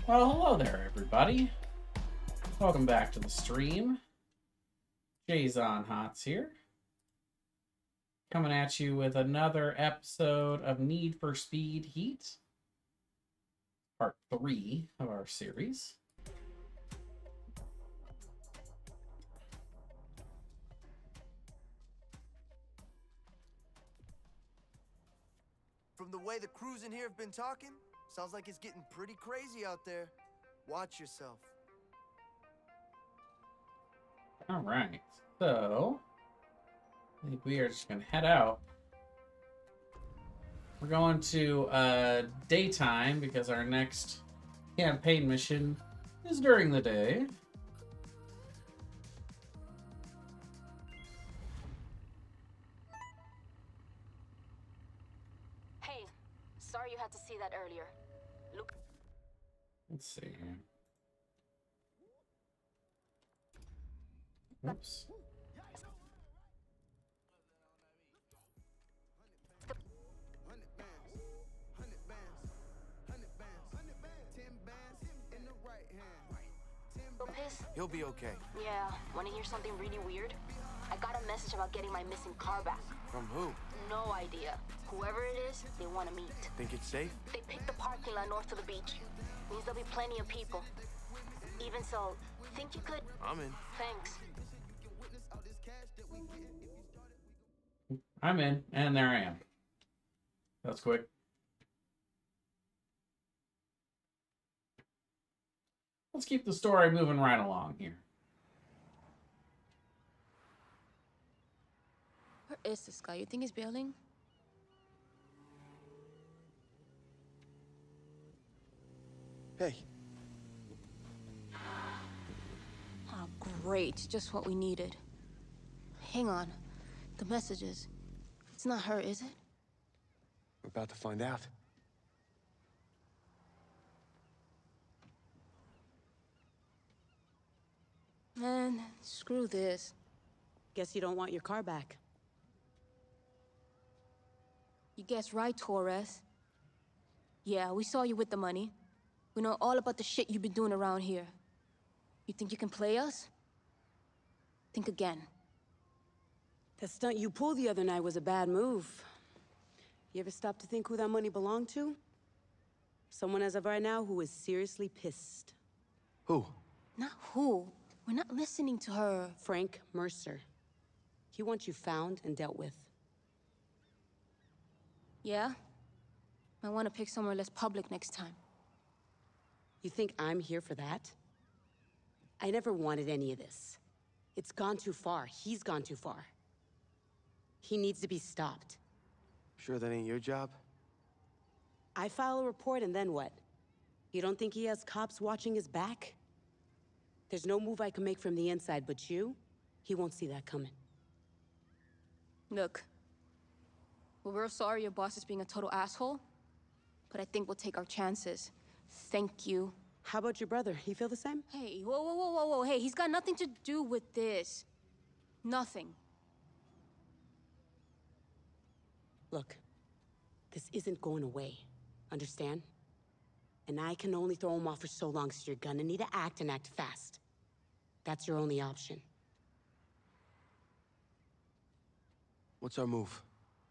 Well, hello there, everybody. Welcome back to the stream. Jason Hots here. Coming at you with another episode of Need for Speed Heat. Part 3 of our series. From the way the crews in here have been talking, sounds like it's getting pretty crazy out there. Watch yourself. All right, so I think we are just gonna head out. We're going to daytime because our next campaign mission is during the day. Hey, sorry you had to see that earlier. Look. Let's see. Oops. He'll be okay. Yeah, wanna hear something really weird? I got a message about getting my missing car back. From who? No idea. Whoever it is, they want to meet. Think it's safe? They picked the parking lot north of the beach. Means there'll be plenty of people. Even so, think you could? I'm in. Thanks. I'm in, and there I am. That's quick. Let's keep the story moving right along here. Where is this guy? You think he's bailing? Hey. Oh, great. Just what we needed. Hang on. The messages. It's not her, is it? We're about to find out. Man, screw this. Guess you don't want your car back. You guessed right, Torres. Yeah, we saw you with the money. We know all about the shit you've been doing around here. You think you can play us? Think again. That stunt you pulled the other night was a bad move. You ever stop to think who that money belonged to? Someone as of right now who is seriously pissed. Who? Not who. We're not listening to her. Frank Mercer. He wants you found and dealt with. Yeah? I want to pick somewhere less public next time. You think I'm here for that? I never wanted any of this. It's gone too far. He's gone too far. He needs to be stopped. Sure that ain't your job? I file a report and then what? You don't think he has cops watching his back? There's no move I can make from the inside, but he won't see that coming. Look. We're real sorry your boss is being a total asshole, but I think we'll take our chances. Thank you. How about your brother? He feel the same? Hey, whoa, whoa, whoa, whoa, whoa. Hey, he's got nothing to do with this. Nothing. Look, this isn't going away. Understand? And I can only throw him off for so long, so you're gonna need to act and act fast. That's your only option. What's our move?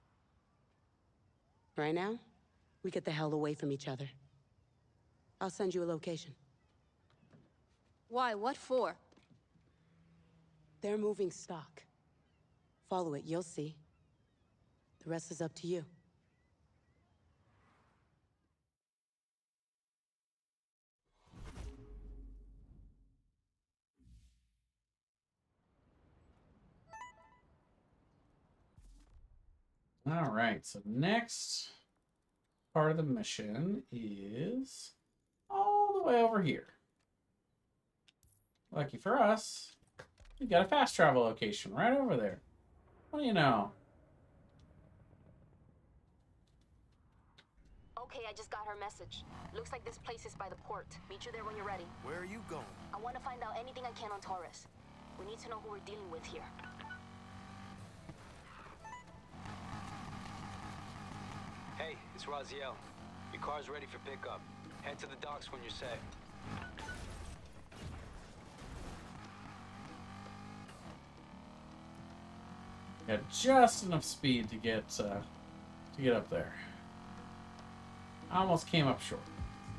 Right now, we get the hell away from each other. I'll send you a location. Why? What for? They're moving stock. Follow it, you'll see. The rest is up to you. All right, so next part of the mission is all the way over here. Lucky for us, we got a fast travel location right over there. What do you know? Okay, I just got her message. Looks like this place is by the port. Meet you there when you're ready. Where are you going? I want to find out anything I can on Torres. We need to know who we're dealing with here. Hey, it's Raziel. Your car's ready for pickup. Head to the docks when you're set. Got just enough speed to get up there. I almost came up short.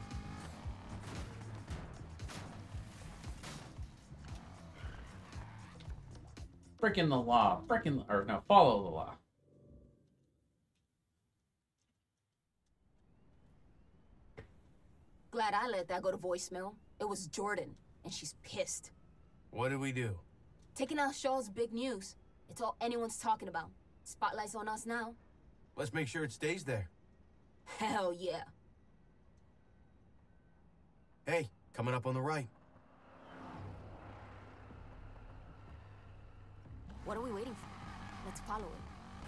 Breaking the law. Follow the law. Glad I let that go to voicemail. It was Jordan, and she's pissed. What did we do? Taking out Shaw's big news. It's all anyone's talking about. Spotlight's on us now. Let's make sure it stays there. Hell yeah. Hey, coming up on the right. What are we waiting for? Let's follow it.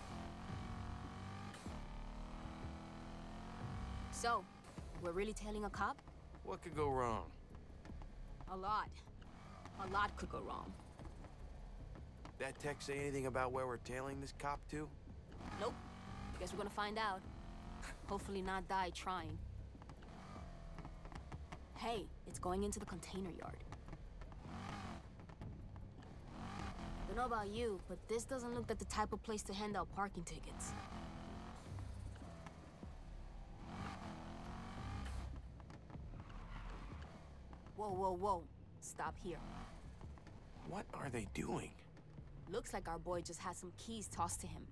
So, we're really tailing a cop? What could go wrong? A lot. A lot could go wrong. That text say anything about where we're tailing this cop to? Nope. Guess we're gonna find out. Hopefully not die trying. Hey, it's going into the container yard. Don't know about you, but this doesn't look like the type of place to hand out parking tickets. Whoa, whoa, whoa. Stop here. What are they doing? Looks like our boy just had some keys tossed to him.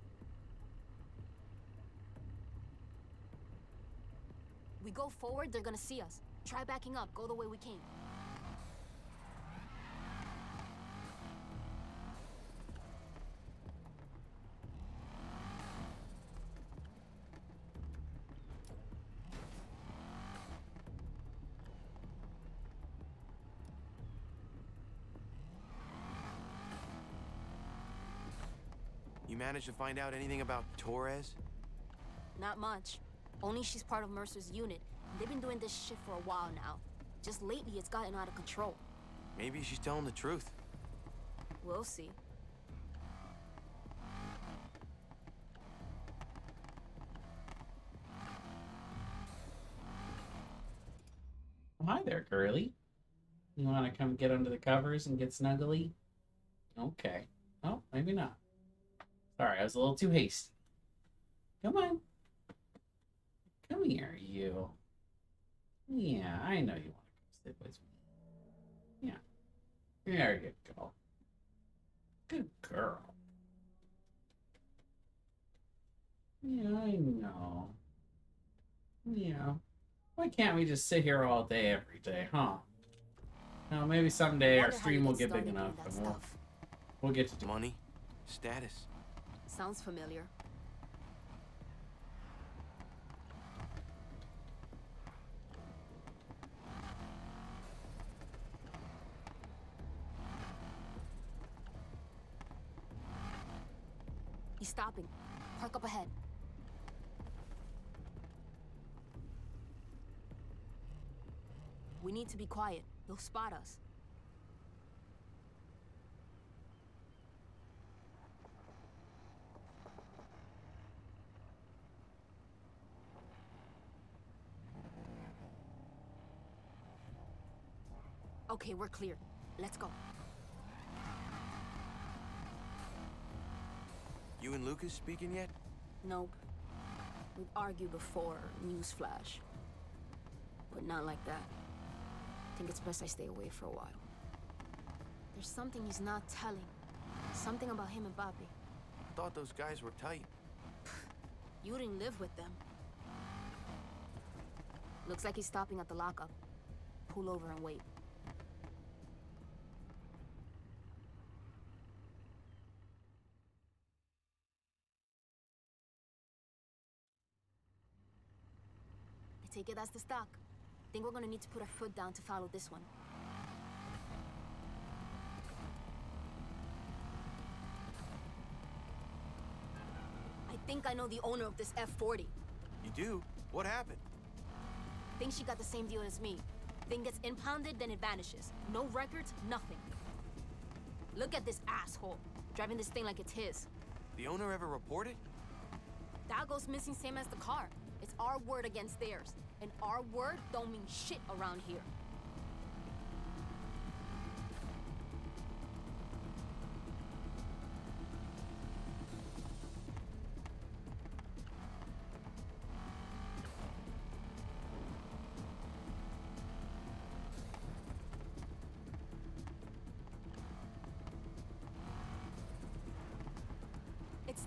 We go forward, they're gonna see us. Try backing up, go the way we came. You managed to find out anything about Torres? Not much. Only she's part of Mercer's unit. They've been doing this shit for a while now. Just lately, it's gotten out of control. Maybe she's telling the truth. We'll see. Oh, hi there, girly. You want to come get under the covers and get snuggly? Okay. Oh, maybe not. Sorry, I was a little too hasty. Come on. Come here, you. Yeah, I know you want to come sit with me. Yeah. There you go. Good girl. Yeah, I know. Yeah. Why can't we just sit here all day, every day, huh? Now, maybe someday our stream will get big enough and we'll get to do Money? Status? Sounds familiar. He's stopping. Park up ahead. We need to be quiet. They'll spot us. Okay, we're clear. Let's go. You and Lucas speaking yet? Nope. We've argued before, newsflash. But not like that. Think it's best I stay away for a while. There's something he's not telling. Something about him and Papi. I thought those guys were tight. You didn't live with them. Looks like he's stopping at the lockup. Pull over and wait. I take it that's the stock. Think we're gonna need to put our foot down to follow this one. I think I know the owner of this F-40. You do? What happened? Think she got the same deal as me. Thing gets impounded, then it vanishes. No records, nothing. Look at this asshole, driving this thing like it's his. The owner ever reported? That goes missing same as the car. It's our word against theirs. And our word don't mean shit around here.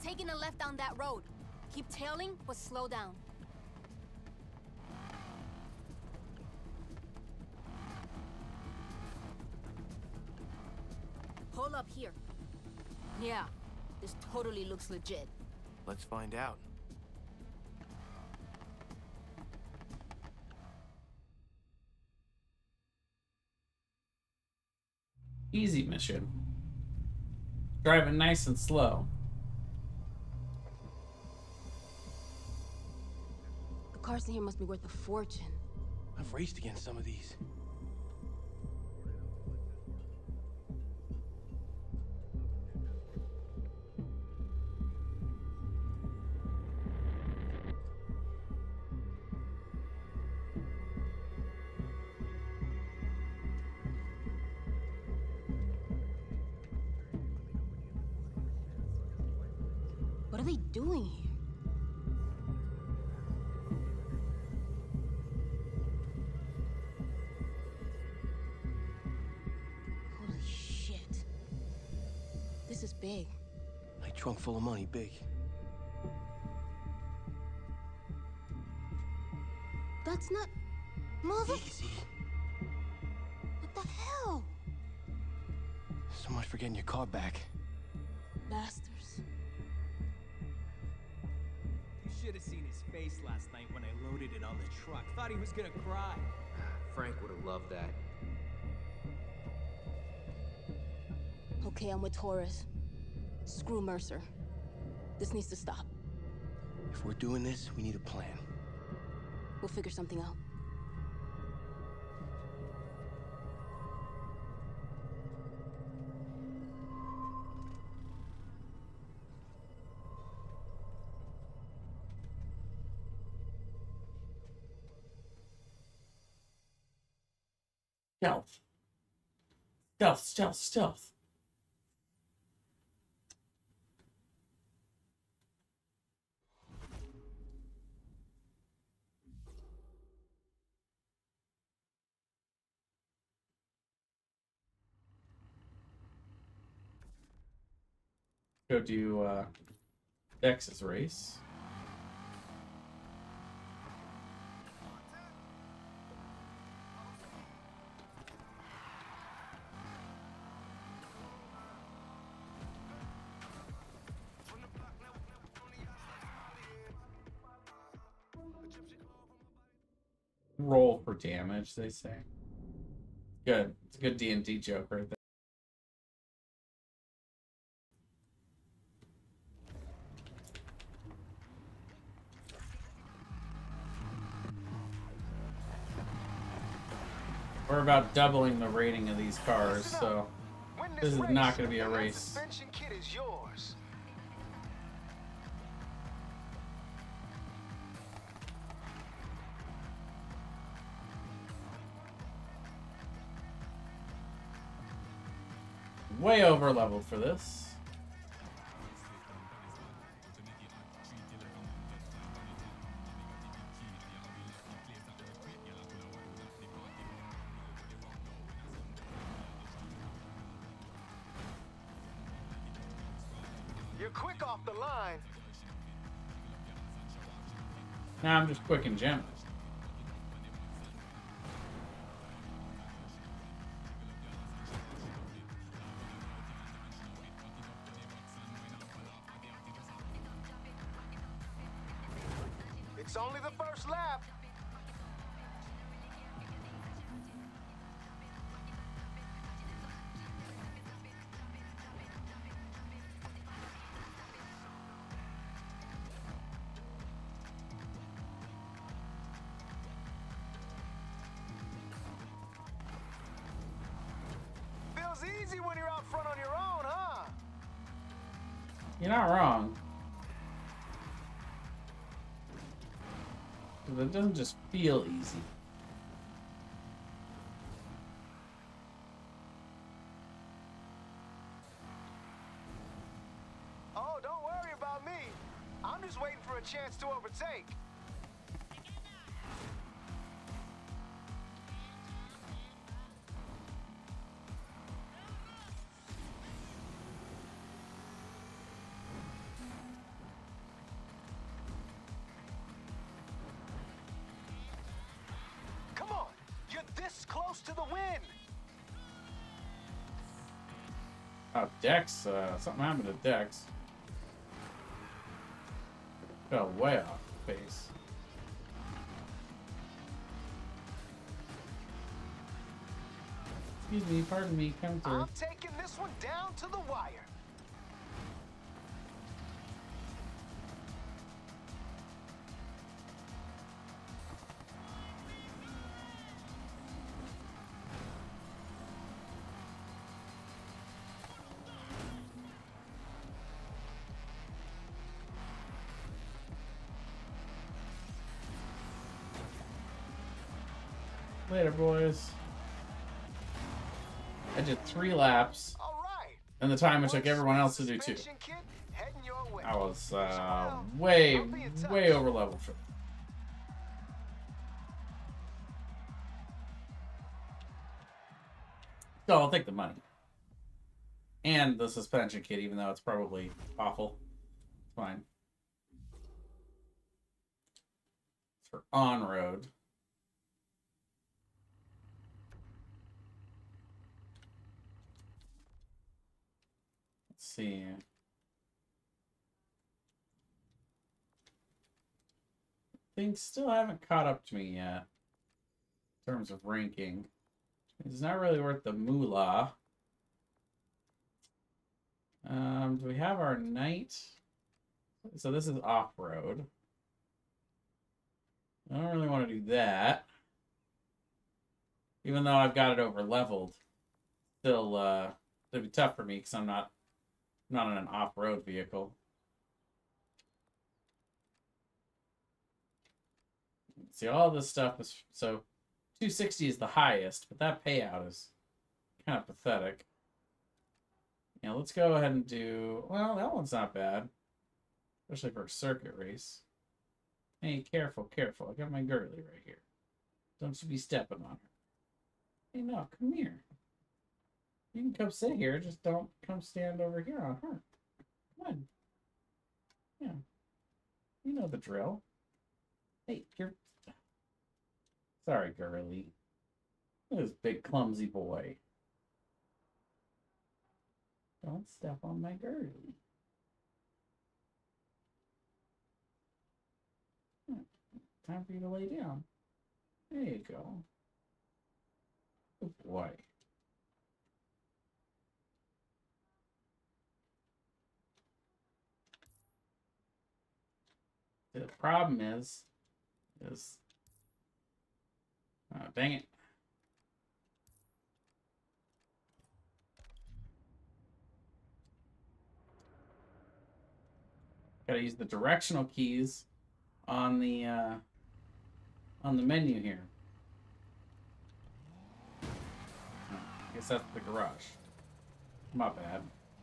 taking a left down that road. Keep tailing, but slow down. Pull up here. Yeah, this totally looks legit. Let's find out. Easy mission. Driving nice and slow. The cars in here must be worth a fortune. I've raced against some of these. What are they doing here? Holy shit. This is big. My trunk full of money, big. That's not... Mother... Easy. What the hell? So much for getting your car back. Bastards. You should have seen his face last night when I loaded it on the truck. Thought he was gonna cry. Frank would have loved that. Okay, I'm with Torres. Screw Mercer. This needs to stop. If we're doing this, we need a plan. We'll figure something out. Stealth. Stealth, stealth, stealth. Go do Dex's race. Roll for damage, they say. Good. It's a good D&D joke right there. We're about doubling the rating of these cars, so this is not going to be a race. Suspension kit is yours. Way over leveled for this. You're quick off the line. Now I'm just quick and gentle. It's only the first lap. Feels easy when you're out front on your own, huh? You're not wrong. It doesn't just feel easy. Oh, don't worry about me. I'm just waiting for a chance to overtake. Wow, Dex, something happened to Dex. Fell way off base. Excuse me, pardon me, come through. I'm taking this one down to the wire. Later, boys. I did 3 laps, All right. and the time it took everyone else to do 2. Suspension kit heading your way. I was Well, way I'll be in touch. over leveled for. So I'll take the money and the suspension kit, even though it's probably awful. It's fine. It's for on road. Let's see. Things still haven't caught up to me yet in terms of ranking. It's not really worth the moolah. Do we have our night? So this is off-road. I don't really want to do that. Even though I've got it over leveled. Still, it'd be tough for me because I'm not on an off-road vehicle. See, all this stuff is, so 260 is the highest, but that payout is kind of pathetic. Yeah, let's go ahead and do, well, that one's not bad, especially for a circuit race. Hey, careful, careful. I got my girly right here. Don't you be stepping on her. Hey, no, come here. You can come sit here, just don't come stand over here on her. Come on. Yeah. You know the drill. Hey, you're... Sorry, girly. Look at this big clumsy boy. Don't step on my girly. Time for you to lay down. There you go. Good boy. The problem is oh, dang it. Gotta use the directional keys on the menu here. Oh, I guess that's the garage. Not bad.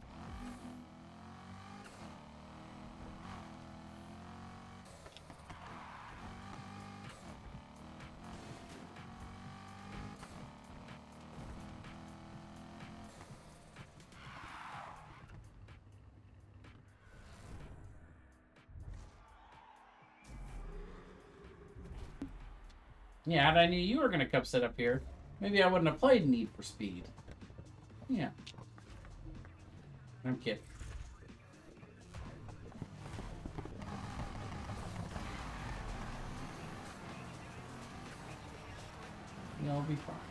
Yeah, had I knew you were going to come sit up here, maybe I wouldn't have played Need for Speed. Yeah. I'm kidding. You'll be fine.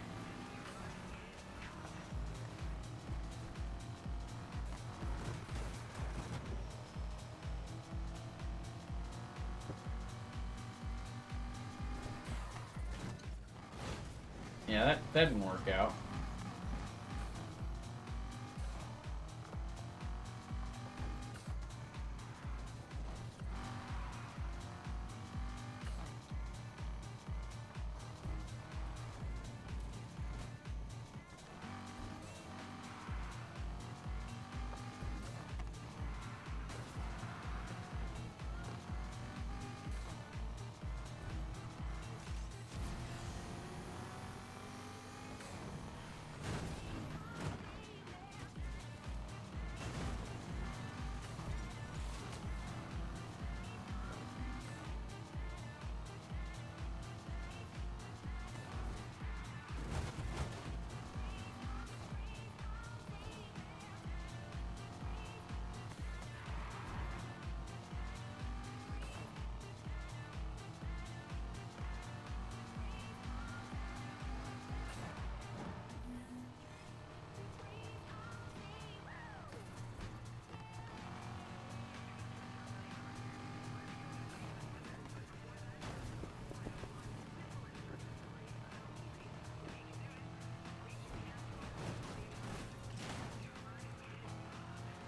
Yeah, that didn't work out.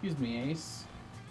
Excuse me, Ace.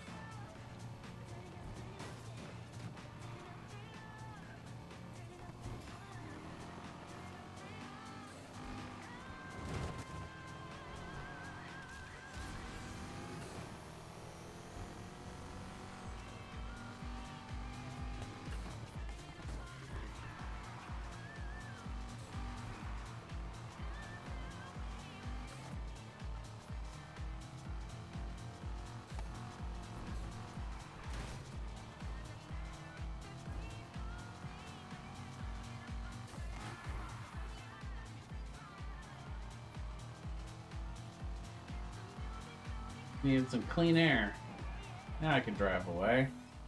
Needed some clean air. Now I can drive away.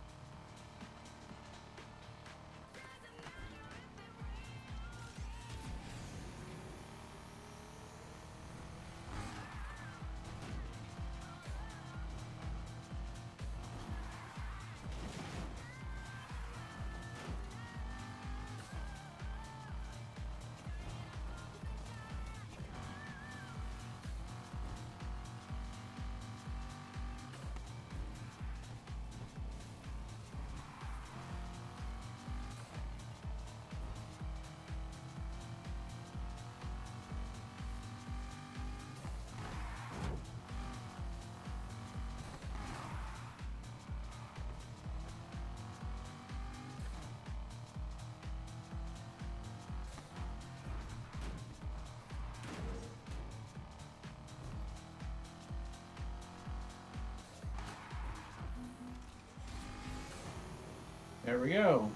There we go.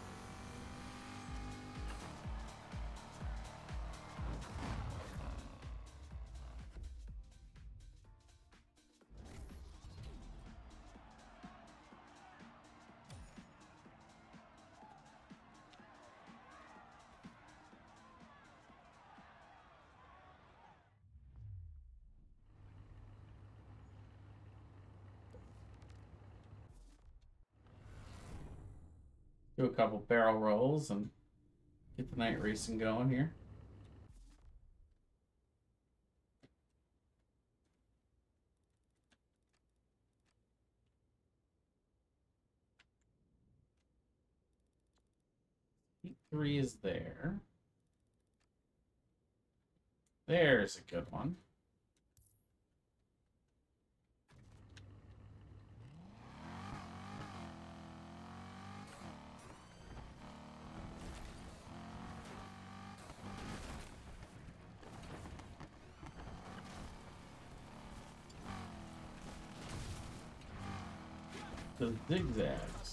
Do a couple barrel rolls and get the night racing going here. Heat 3 is there. There's a good one. The zigzags.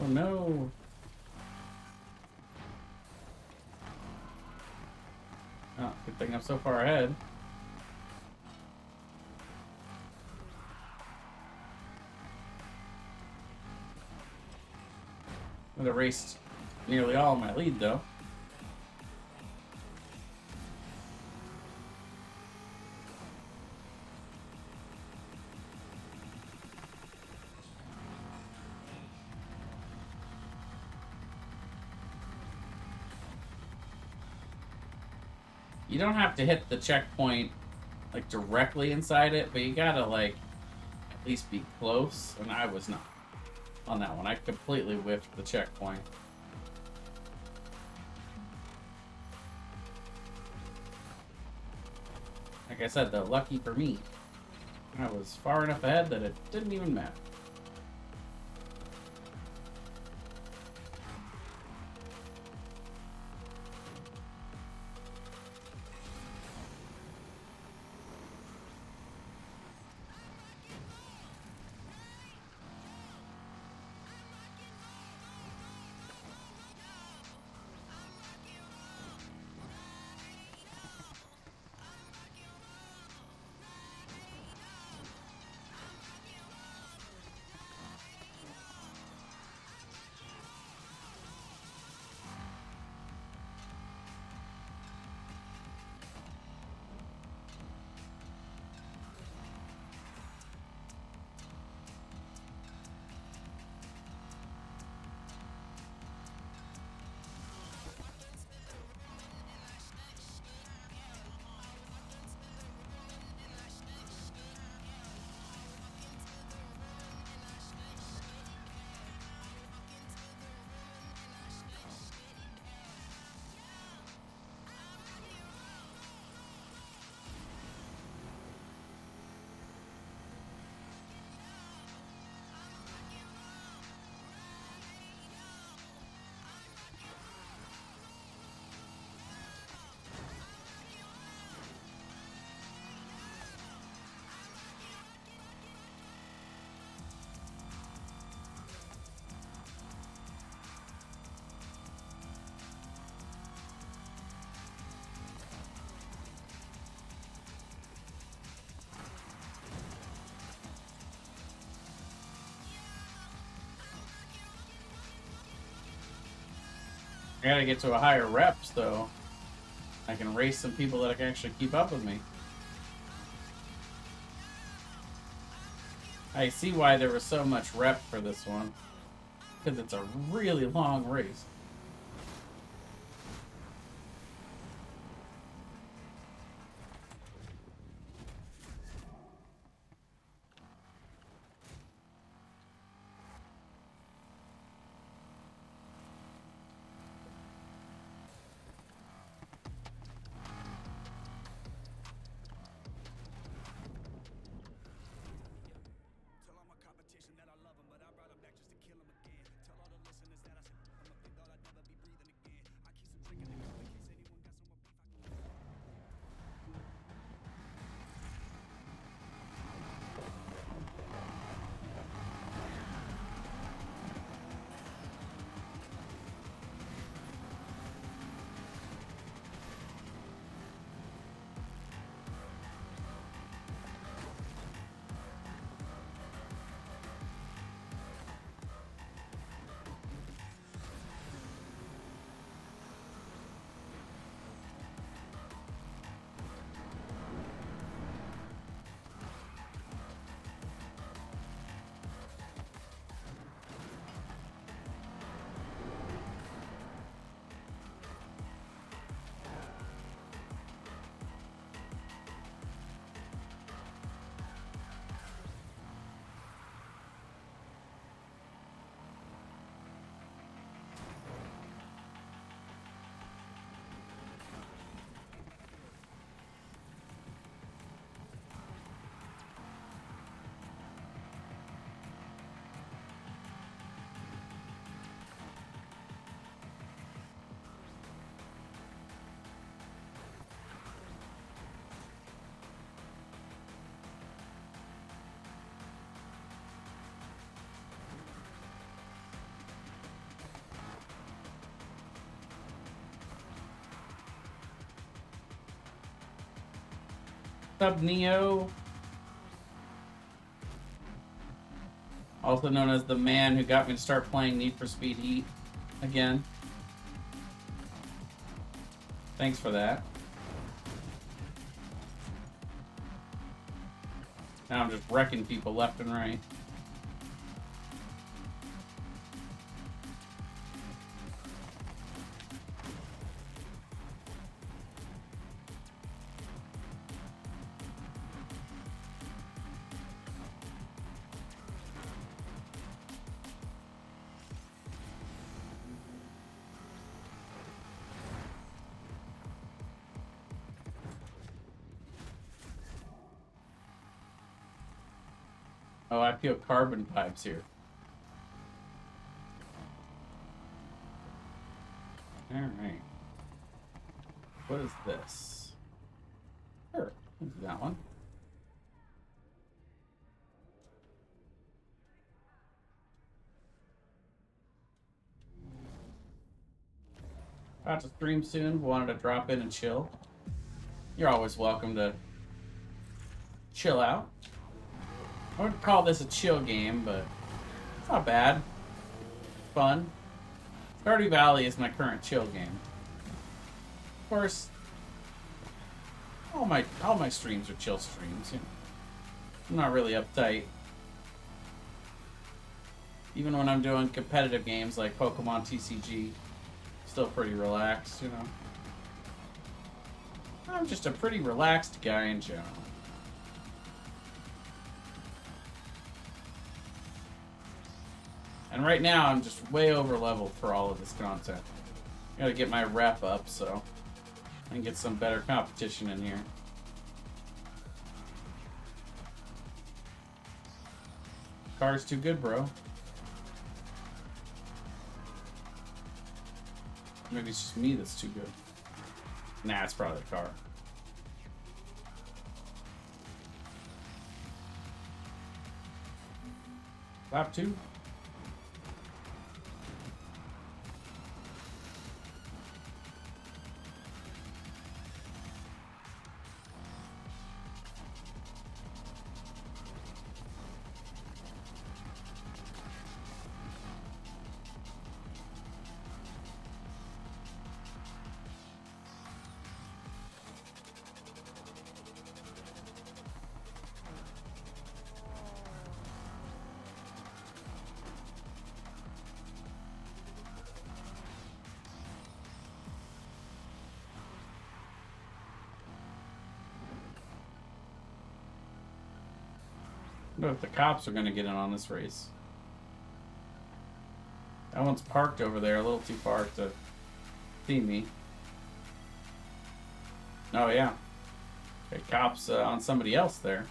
no. Oh, good thing I'm so far ahead. I've erased nearly all of my lead, though. You don't have to hit the checkpoint like directly inside it, but you gotta like at least be close, and I was not on that one. I completely whiffed the checkpoint. Like I said, though, lucky for me, I was far enough ahead that it didn't even matter. I gotta get to a higher reps, though. I can race some people that can actually keep up with me. I see why there was so much rep for this one. Because it's a really long race. What's up, Neo? Also known as the man who got me to start playing Need for Speed Heat again. Thanks for that. Now I'm just wrecking people left and right. Oh, I feel carbon pipes here. Alright. What is this? Sure, let's do that one. About to stream soon. Wanted to drop in and chill. You're always welcome to chill out. I wouldn't call this a chill game, but it's not bad. Fun. Stardew Valley is my current chill game. Of course, all my streams are chill streams. You know. I'm not really uptight. Even when I'm doing competitive games like Pokemon TCG, still pretty relaxed, you know. I'm just a pretty relaxed guy in general. And right now, I'm just way over leveled for all of this content. Gotta get my rep up so I can get some better competition in here. Car's too good, bro. Maybe it's just me that's too good. Nah, it's probably the car. Lap 2. I wonder if the cops are going to get in on this race. That one's parked over there a little too far to see me. Oh, yeah. Okay, cops on somebody else there.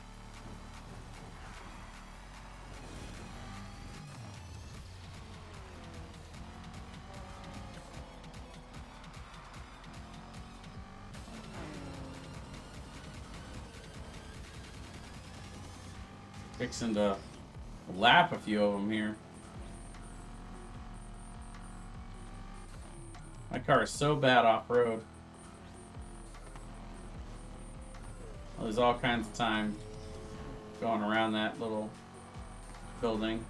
Fixing to lap a few of them here. My car is so bad off-road. Well, there's all kinds of time going around that little building.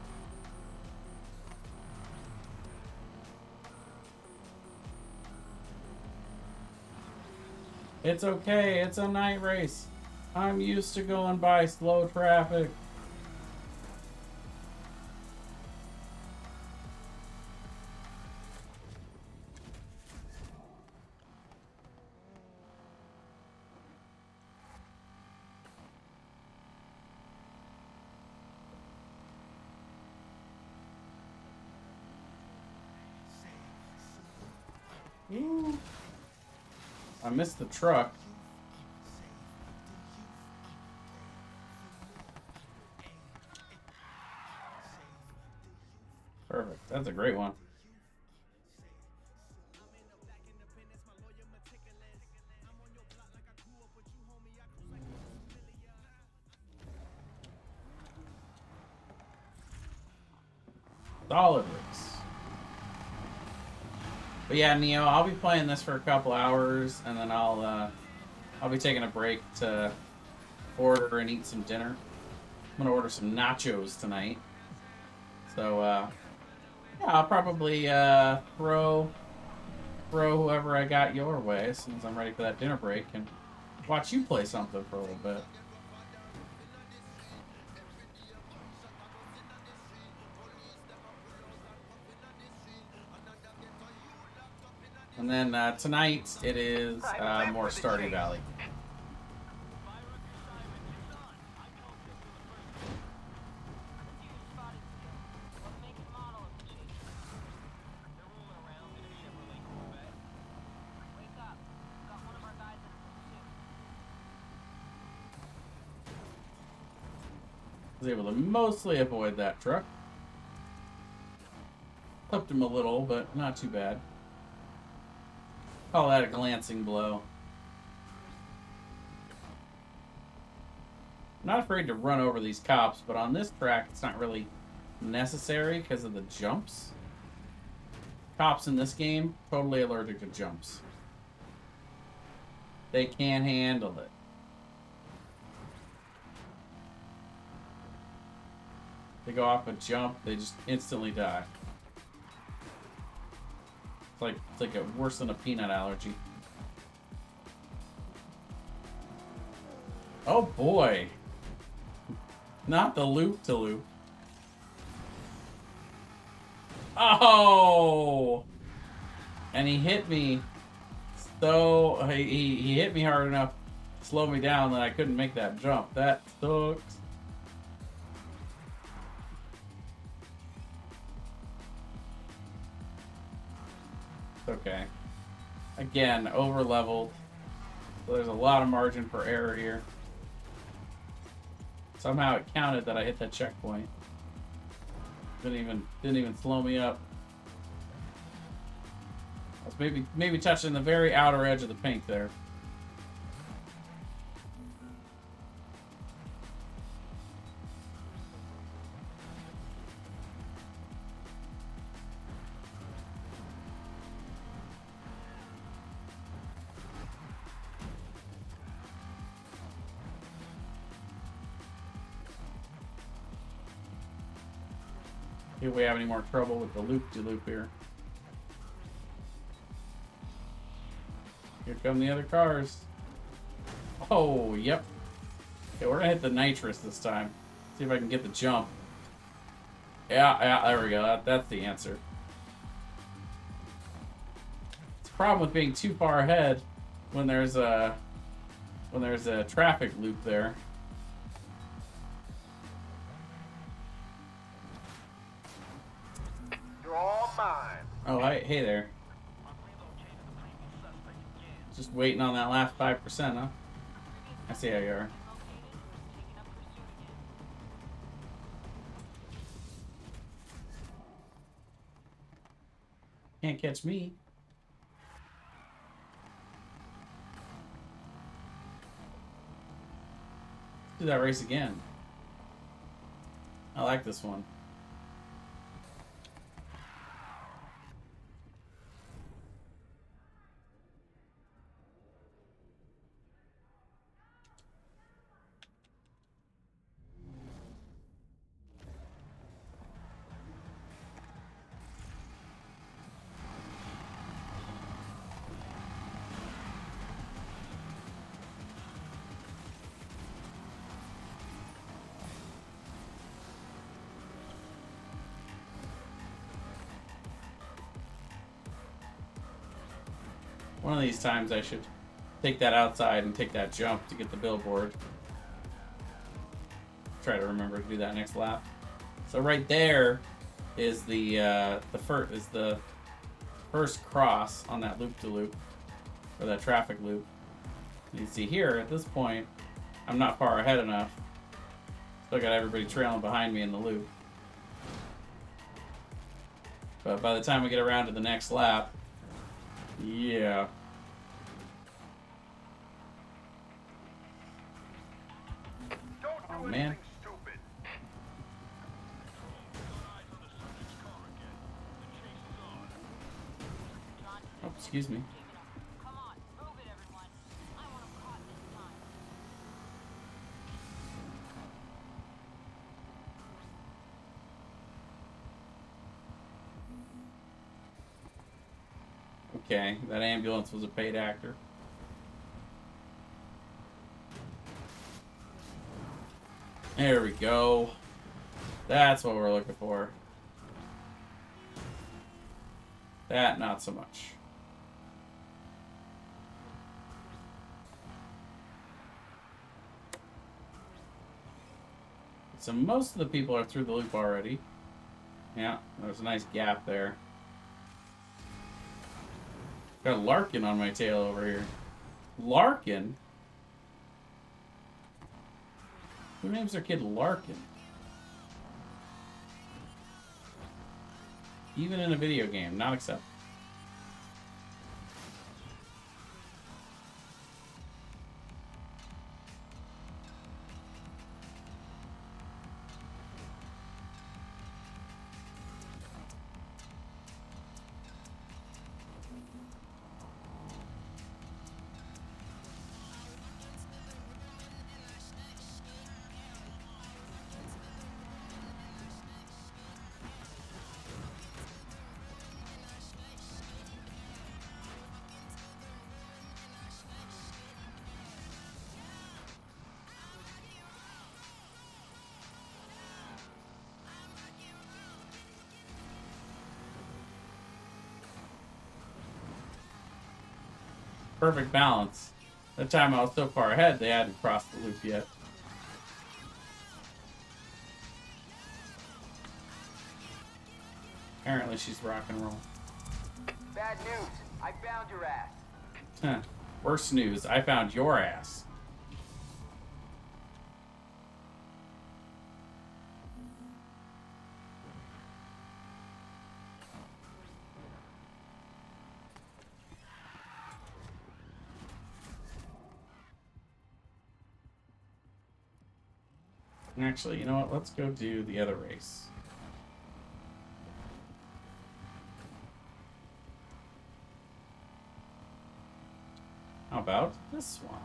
It's okay, it's a night race. I'm used to going by slow traffic. Ooh. I missed the truck. Perfect. That's a great one. Solid race. But yeah, Neo, I'll be playing this for a couple hours, and then I'll be taking a break to order and eat some dinner. I'm gonna order some nachos tonight. So, yeah, I'll probably throw whoever I got your way as soon as I'm ready for that dinner break and watch you play something for a little bit. And then tonight it is more Stardew Valley. I was able to mostly avoid that truck. Clipped him a little, but not too bad. Call that a glancing blow. I'm not afraid to run over these cops, but on this track it's not really necessary because of the jumps. Cops in this game, totally allergic to jumps. They can't handle it. They go off a jump, they just instantly die. It's like worse than a peanut allergy. Oh boy. Not the loop-to-loop. Oh! And he hit me. So he hit me hard enough to slow me down that I couldn't make that jump. That sucks. Okay. Again, over leveled. So there's a lot of margin for error here. Somehow it counted that I hit that checkpoint. Didn't even slow me up. I was maybe touching the very outer edge of the pink there. If we have any more trouble with the loop-de-loop here. Here come the other cars. Oh, yep. Okay, we're gonna hit the nitrous this time. See if I can get the jump. Yeah, there we go. That's the answer. It's a problem with being too far ahead when there's a traffic loop there. Oh, hey there. Just waiting on that last 5%, huh? I see how you are. Can't catch me. Let's do that race again. I like this one. One of these times I should take that outside and take that jump to get the billboard. Try to remember to do that next lap. So right there is the first cross on that loop-to-loop, or that traffic loop. You see here at this point, I'm not far ahead enough. Still got everybody trailing behind me in the loop. But by the time we get around to the next lap, yeah. Oh, man. Oh, excuse me. Okay, that ambulance was a paid actor. There we go. That's what we're looking for. That, not so much. So most of the people are through the loop already. Yeah, there's a nice gap there. Got Larkin on my tail over here. Larkin? Who names their kid Larkin? Even in a video game, not acceptable. Perfect balance. That time I was so far ahead, they hadn't crossed the loop yet. Apparently she's rock and roll. Bad news. I found your ass. Huh. Worse news. I found your ass. Actually, you know what? Let's go do the other race. How about this one?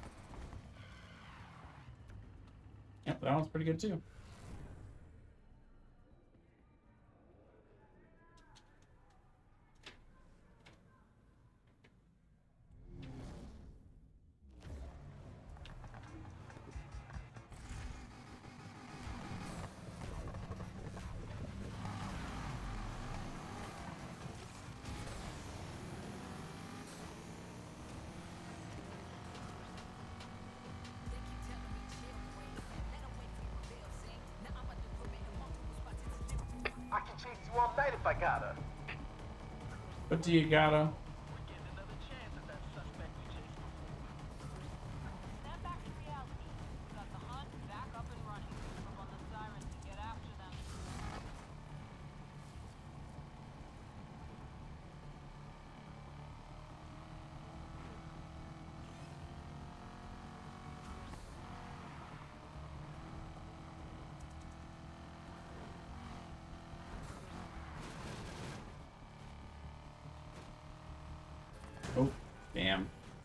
Yep, that one's pretty good too. I can chase you all night if I gotta. But do you gotta? We're getting another chance at that suspect we chased. Snap back to reality. We got the hunt back up and running. Up on the sirens to get after them. Oh, damn.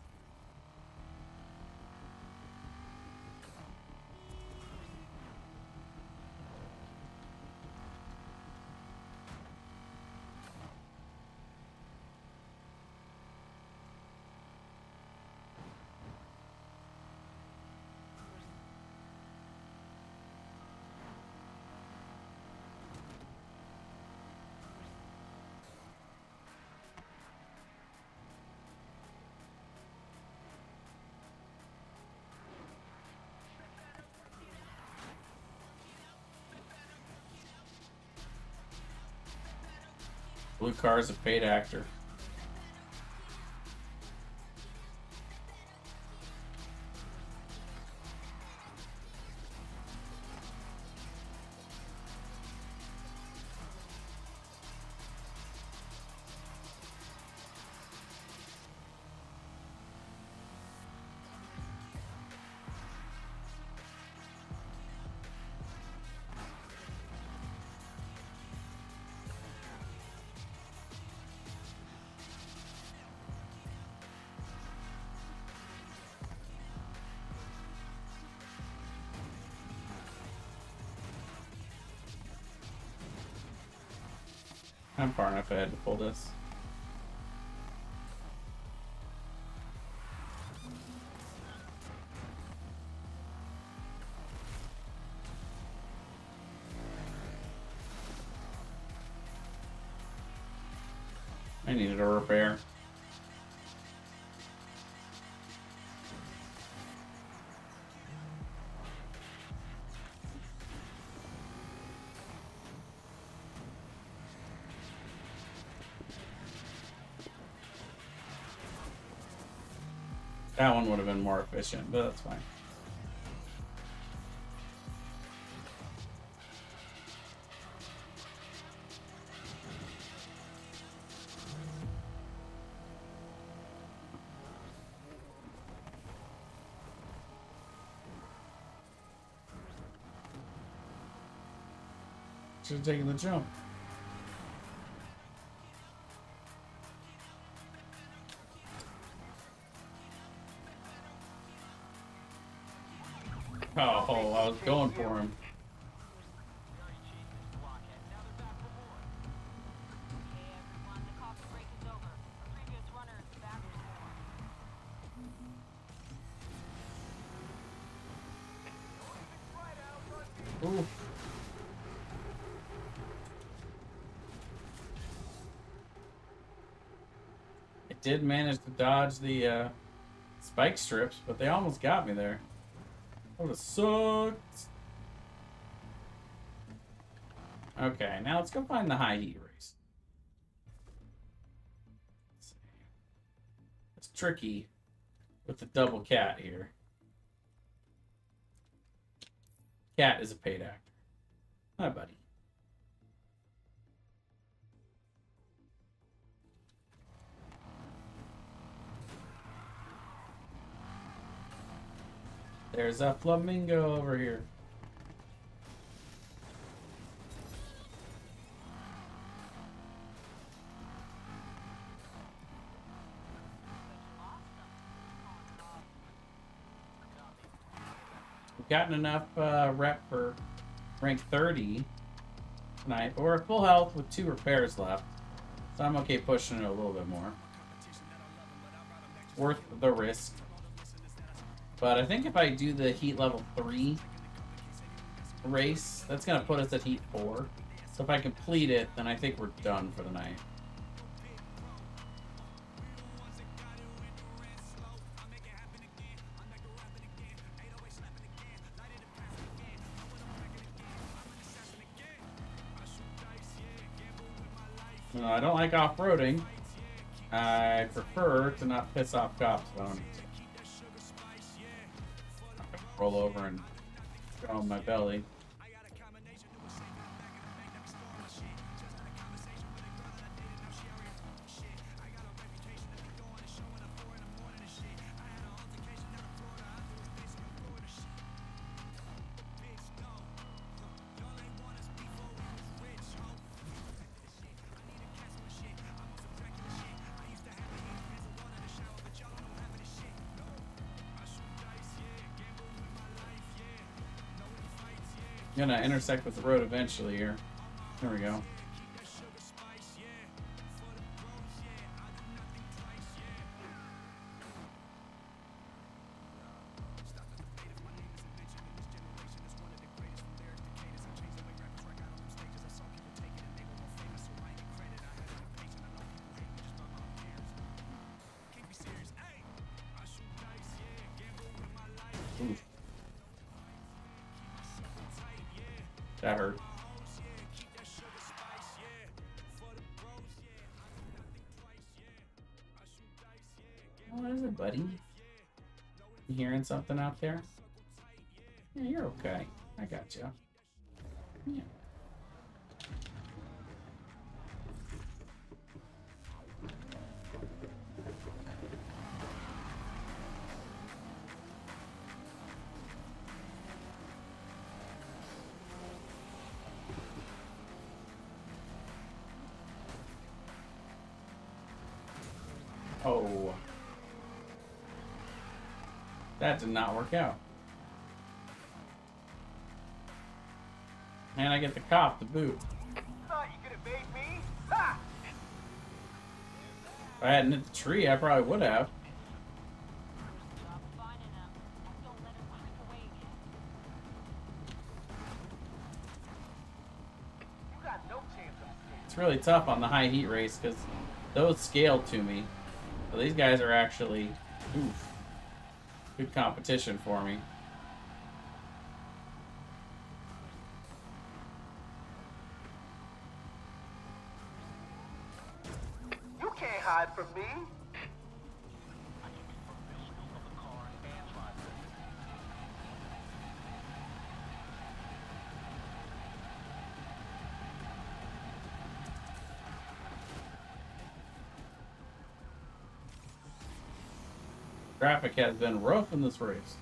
Blue Car's a paid actor. I'm far enough ahead to pull this. needed a repair. That one would have been more efficient, but that's fine. Should have taken the jump. Oh, I was going for him. Ooh. It did manage to dodge the spike strips, but they almost got me there. That would have sucked. Okay, now let's go find the high heat race. Let's see. It's tricky with the double cat here. Cat is a paid actor. Hi, buddy. There's a flamingo over here. We've gotten enough rep for rank 30 tonight, but we're at full health with 2 repairs left. So I'm okay pushing it a little bit more. Worth the risk. But I think if I do the heat level 3 race, that's going to put us at heat 4. So if I complete it, then I think we're done for the night. I don't like off-roading. I prefer to not piss off cops when I'm roll over and go on my belly. I'm gonna intersect with the road eventually here. There we go. Oof. That hurt. What is it, buddy? You hearing something out there? Yeah, you're okay. I got you. Yeah. Oh. That did not work out. And I get the cop to boot. Thought you could evade me? Ha! If I hadn't hit the tree, I probably would have. You got no chance of escape. It's really tough on the high heat race because those scaled to me. So these guys are actually, oof, good competition for me. You can't hide from me. Traffic has been rough in this race.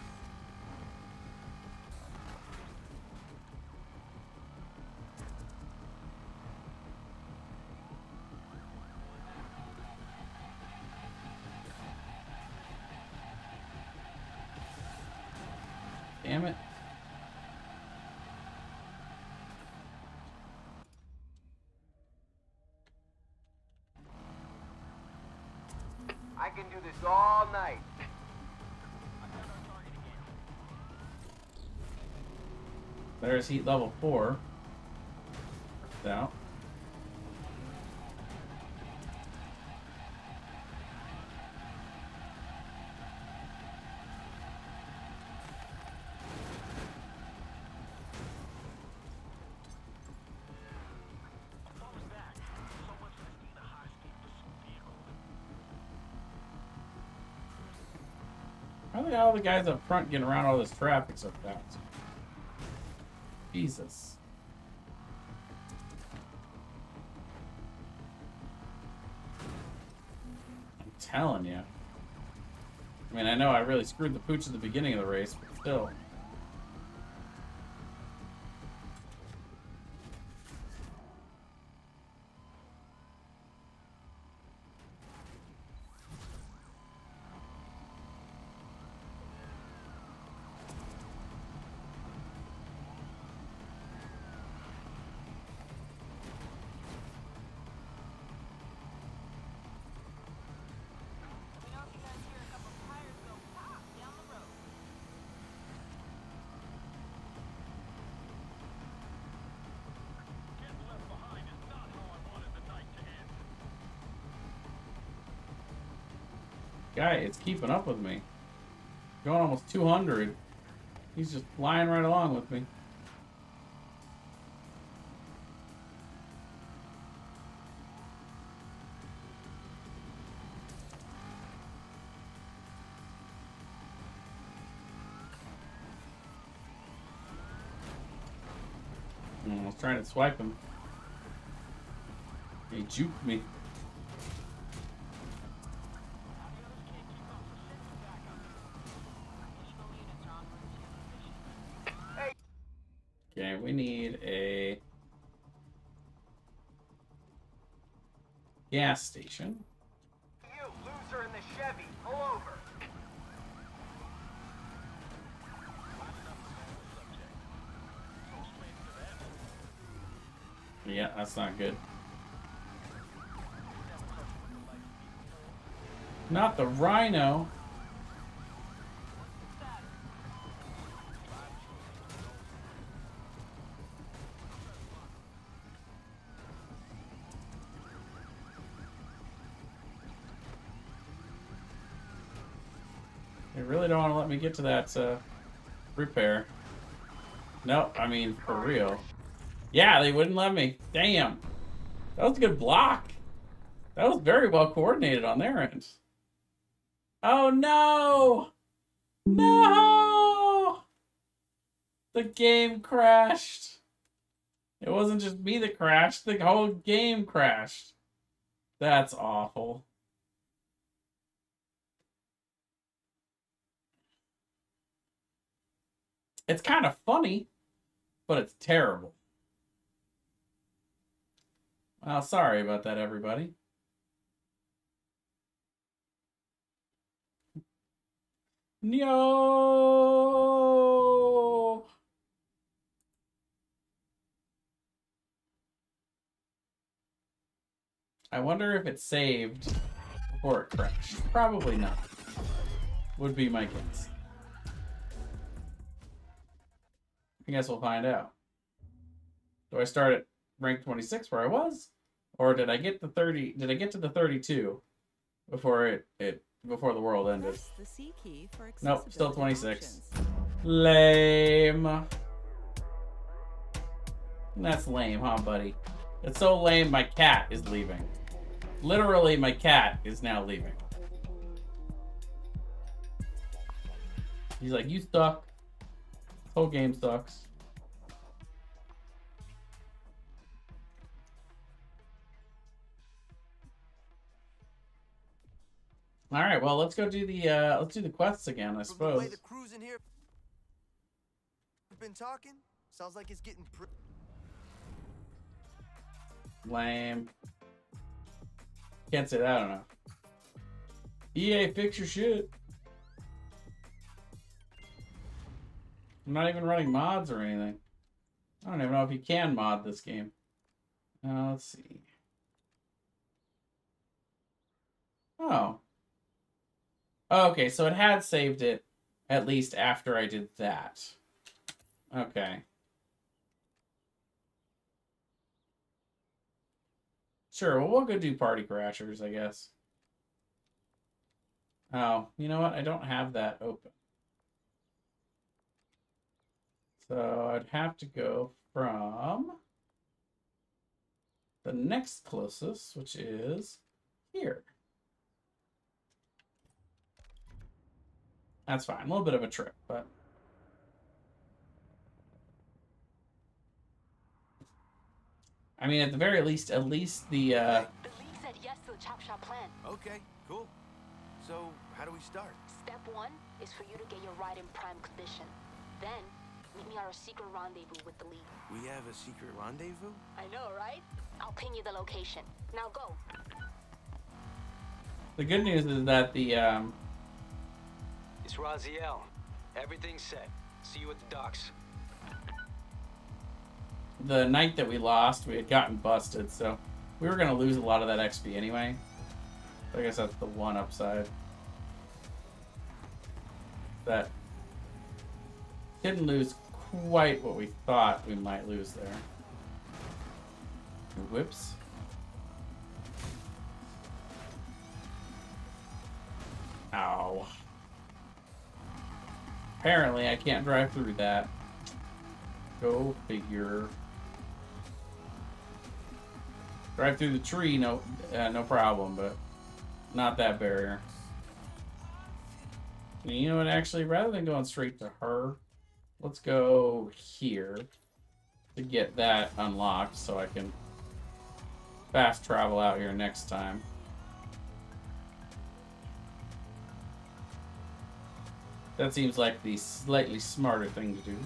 Damn it. I can do this all night. There's heat level 4. Out. How are all the guys up front getting around all this traffic so fast? Jesus. I'm telling you. I mean, I know I really screwed the pooch at the beginning of the race, but still. We know if you guys hear a couple tires go pop down the road. Guy, it's keeping up with me. Going almost 200. He's just flying right along with me. I was trying to swipe him. He juked me. Okay, we need a gas station. You, loser in the Chevy, pull over. Yeah, that's not good. Not the Rhino. They really don't want to let me get to that repair. Nope, I mean, for real. Yeah, they wouldn't let me. Damn. That was a good block. That was very well coordinated on their end. Oh, no! No! The game crashed. It wasn't just me that crashed. The whole game crashed. That's awful. It's kind of funny, but it's terrible. Well, sorry about that, everybody. No! I wonder if it saved before it crashed. Probably not. Would be my guess. I guess we'll find out. Do I start at rank 26 where I was? Or did I get the 30? Did I get to the 32 before before the world ended? Press the C key for Nope, still accessibility 26. options. Lame. That's lame, huh, buddy? It's so lame, my cat is leaving. Literally, my cat is now leaving. He's like, you suck. This whole game sucks. All right, well, let's go do the let's do the quests again, I From the suppose. way the crews in here have been talking, sounds like it's getting Lame. Can't say that, I don't know. EA, fix your shit. I'm not even running mods or anything. I don't even know if you can mod this game. Let's see. Oh. Okay, so it had saved it at least after I did that. Okay. Sure, well, we'll go do Party Crashers, I guess. Oh, you know what? I don't have that open. So I'd have to go from the next closest, which is here. That's fine. A little bit of a trip, but... I mean, at the very least, the... The League said yes to the Chop Shop plan. Okay, cool. So, how do we start? Step 1 is for you to get your ride in prime condition. Then, meet me at our secret rendezvous with the League. We have a secret rendezvous? I know, right? I'll ping you the location. Now go. The good news is that the, It's Raziel. Everything's set. See you at the docks. the night that we lost, we had gotten busted, so we were going to lose a lot of that XP anyway. So I guess that's the one upside. That didn't lose quite what we thought we might lose there. Whoops. Ow. Apparently I can't drive through that. Go figure. Drive through the tree, no problem, but not that barrier. You know what, actually, rather than going straight to her, let's go here to get that unlocked so I can fast travel out here next time. That seems like the slightly smarter thing to do.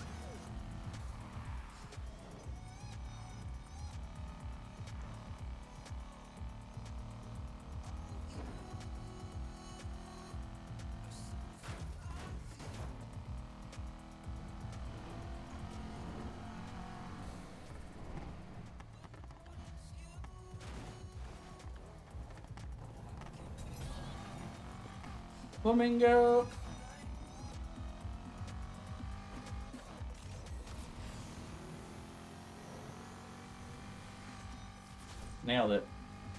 Flamingo. Nailed it.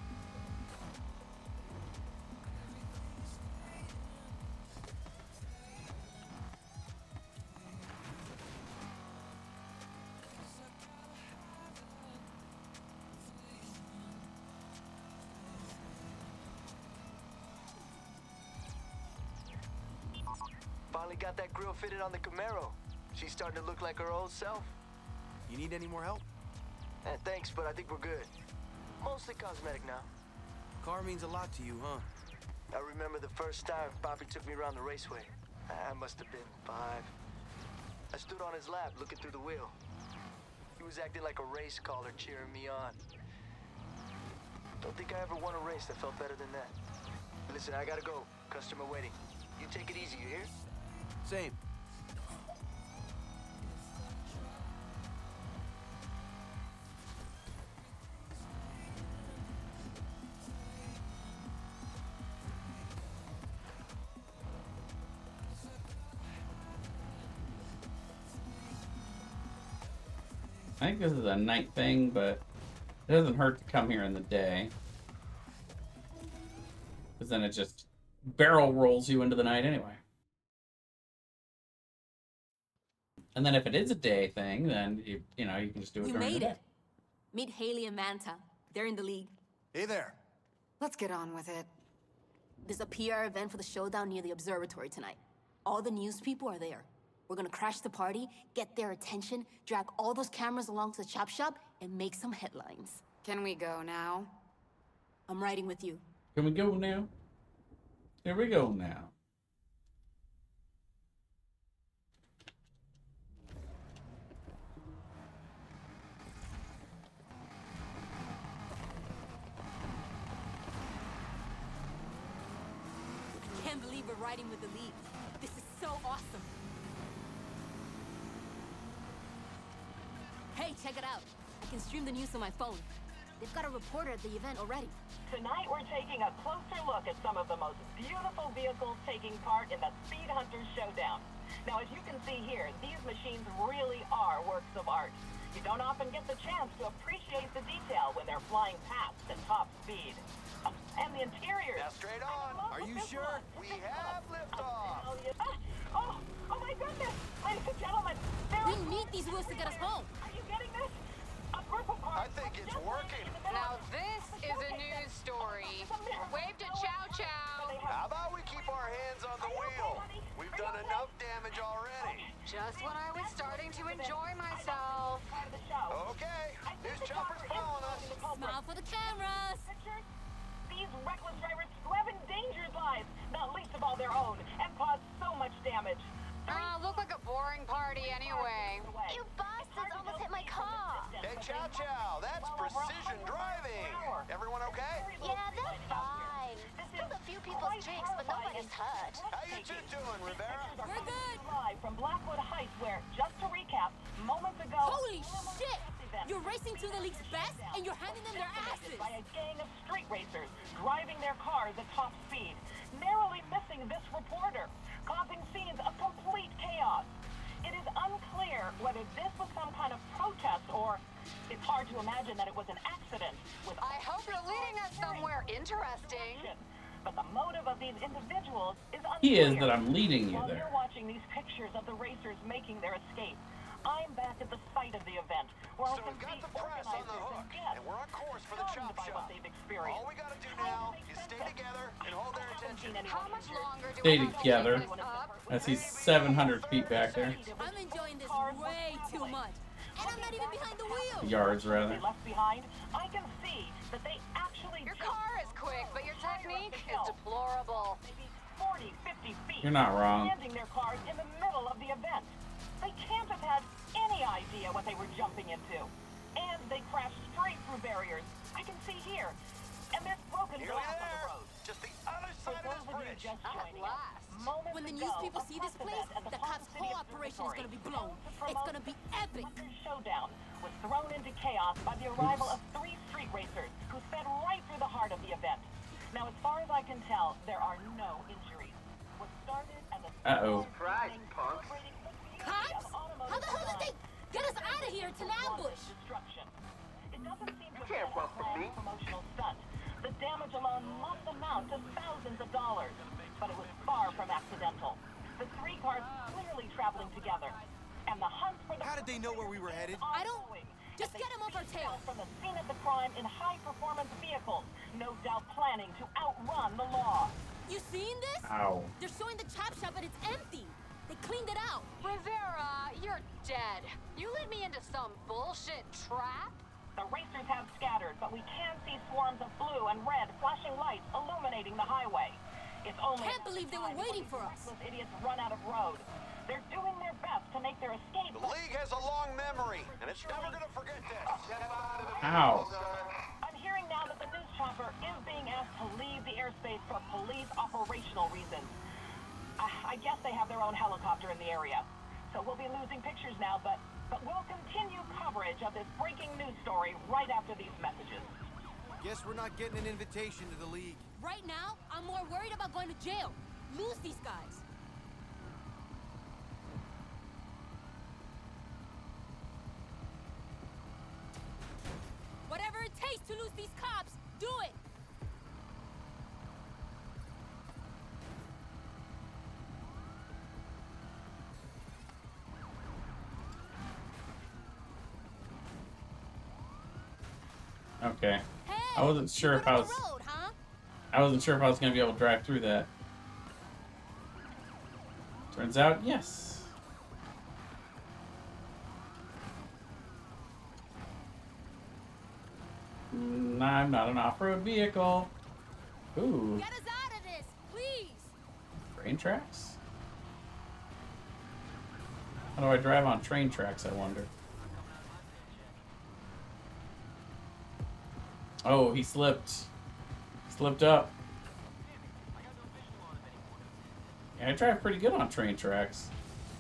Finally got that grill fitted on the Camaro. She's starting to look like her old self. You need any more help? Thanks, but I think we're good. Mostly cosmetic now. Car means a lot to you, huh? I remember the first time Bobby took me around the raceway. I must have been 5. I stood on his lap looking through the wheel. He was acting like a race caller cheering me on. Don't think I ever won a race that felt better than that. Listen, I gotta go. Customer waiting. You take it easy, you hear? Same. I think this is a night thing, but It doesn't hurt to come here in the day. Because then it just barrel rolls you into the night anyway. And then if it is a day thing, then you know, you can just do it You during the made day. it. Meet Haley and Manta. They're in the league. Hey there. Let's get on with it. There's a PR event for the showdown near the observatory tonight. All the news people are there. We're gonna crash the party, get their attention, drag all those cameras along to the chop shop, and make some headlines. Can we go now? I'm riding with you. Can we go now? Here we go now. I can't believe we're riding with the league. This is so awesome. Hey, check it out. I can stream the news on my phone. They've got a reporter at the event already. Tonight we're taking a closer look at some of the most beautiful vehicles taking part in the Speed Hunters Showdown. Now, as you can see here, these machines really are works of art. You don't often get the chance to appreciate the detail when they're flying past at top speed. And the interiors. Now straight on. Are you sure? We have liftoff. Oh my goodness! Ladies and gentlemen, We need these wheels to get us home. are you getting this? A group of cars. I think it's working. Now this is a news story. Wave to Chow Chow. How about we keep our hands on the wheel? We've done enough damage already. Just when I was starting to enjoy myself. Okay, news chopper's following us. Smile for the cameras. These reckless drivers who have endangered lives, not least of all their own, and caused so much damage. Look like a boring party anyway. You bastards almost hit my car. Hey, Chow Chow, that's precision driving. Everyone okay? Yeah, they're fine. Spilled a few people's drinks, but nobody's hurt. How you two doing, Rivera? We're good. Live from Blackwood Heights, where, just to recap, moments ago... Holy shit! You're racing to the league's best, and you're handing them their asses! ...by a gang of street racers, driving their cars at top speed, narrowly missing this reporter, causing scenes of complete chaos. It is unclear whether this was some kind of protest, or it's hard to imagine that it was an accident. I hope you're leading us somewhere interesting. But the motive of these individuals is unclear. He is that I'm leading you While there. you're watching these pictures of the racers making their escape, I'm back at the site of the event, where I So can we've got see the press on the hook, and we're on course for the chop by what shop. they've experienced. All we gotta do now is stay together and hold their attention. How much longer do Stay we have to together. keep this up? I see 700 feet back there. I'm enjoying this way too much. And I'm not even behind the wheel. Yards, rather. Left behind, I can see that they actually Your car is quick, but your technique is deplorable. maybe 40, 50 feet. You're not wrong. Landing their cars in the middle of the event. They can't have had any idea what they were jumping into. And they crashed straight through barriers. I can see here. And there's broken Nearly glass on the there. road. Just the other For side of those this of you bridge. just At joining us, last. moments When the ago, news people a see this press place, event at the Palm cops' City whole operation is Observatory, gonna be blown. known to It's promote gonna be the epic. Hunters Showdown was thrown into chaos by the arrival of 3 street racers who sped right through the heart of the event. Now, as far as I can tell, there are no injuries. What started as a Surprise, punk. Cops? How the hell did they get us out of here to an ambush? Destruction. It doesn't seem to You can't run from me. promotional stunt. The damage alone must amount to thousands of dollars, but it was far from accidental. The 3 cars clearly traveling together, and the hunt for the... How did they know where we were headed? I don't... Just get them off our tail. From the scene of the crime in high-performance vehicles, no doubt planning to outrun the law. You seen this? Ow. They're showing the chop shop and it's empty. They cleaned it out. Rivera, you're dead. You led me into some bullshit trap? The racers have scattered, but we can see swarms of blue and red flashing lights illuminating the highway. It's only Can't believe they were waiting for us. Those idiots run out of road. They're doing their best to make their escape. The league has a long memory, and it's never gonna forget this. Ow. I'm hearing now that the news chopper is being asked to leave the airspace for police operational reasons. I guess they have their own helicopter in the area. So we'll be losing pictures now, but we'll continue coverage of this breaking news story right after these messages. Guess we're not getting an invitation to the league. Right now, I'm more worried about going to jail. Lose these guys. Whatever it takes. to lose these cops. Do it! Okay. I wasn't sure if I was... I wasn't sure if I was going to be able to drive through that. Turns out, yes. I'm not an off-road vehicle. Ooh. Get us out of this, please. Train tracks? How do I drive on train tracks, I wonder? Oh, he slipped. Slipped up. Yeah, I drive pretty good on train tracks.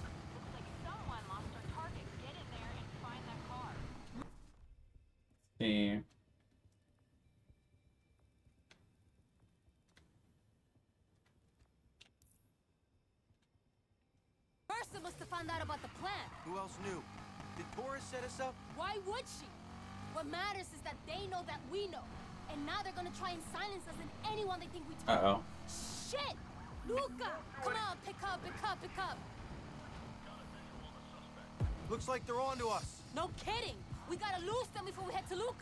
See. Ursa must have found out about the plan. Who else knew? Did Torres set us up? Why would she? What matters is that they know that we know. And now they're gonna try and silence us and anyone they think we told. Uh-oh. Shit! Luca! Come on, pick up. Looks like they're on to us. No kidding! We gotta lose them before we head to Luca.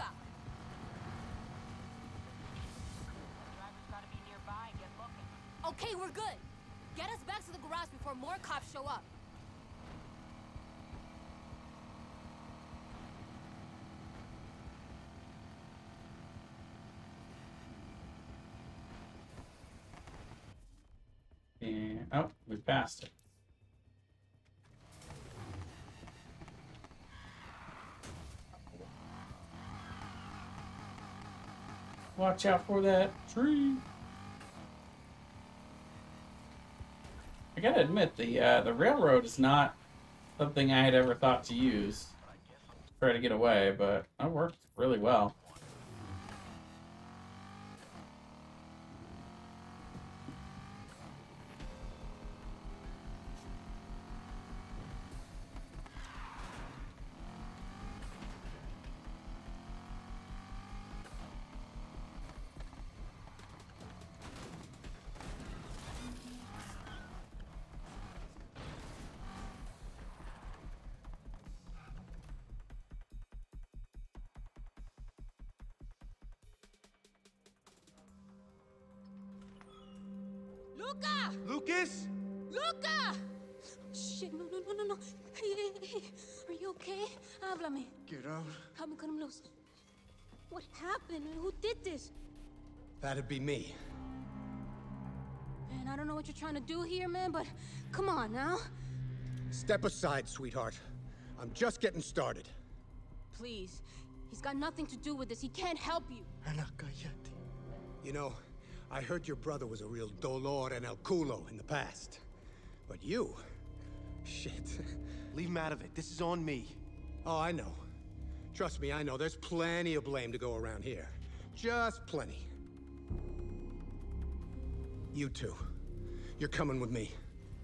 Driver's gotta be nearby. Get looking. Okay, we're good. Get us back to the garage before more cops show up. And, oh, we passed it. Watch out for that tree. I gotta admit, the railroad is not something I had ever thought to use to try to get away, but it worked really well. Luca! Lucas? Luca! Shit, no. Hey. Are you okay? Háblame. Get out. Help me cut him loose. What happened? Who did this? That'd be me. Man, I don't know what you're trying to do here, man, but come on now. Step aside, sweetheart. I'm just getting started. Please. He's got nothing to do with this. He can't help you. You know, I heard your brother was a real dolor and el culo in the past. But you... shit. Leave him out of it. This is on me. Oh, I know. Trust me, I know. There's plenty of blame to go around here. Just plenty. You two. You're coming with me.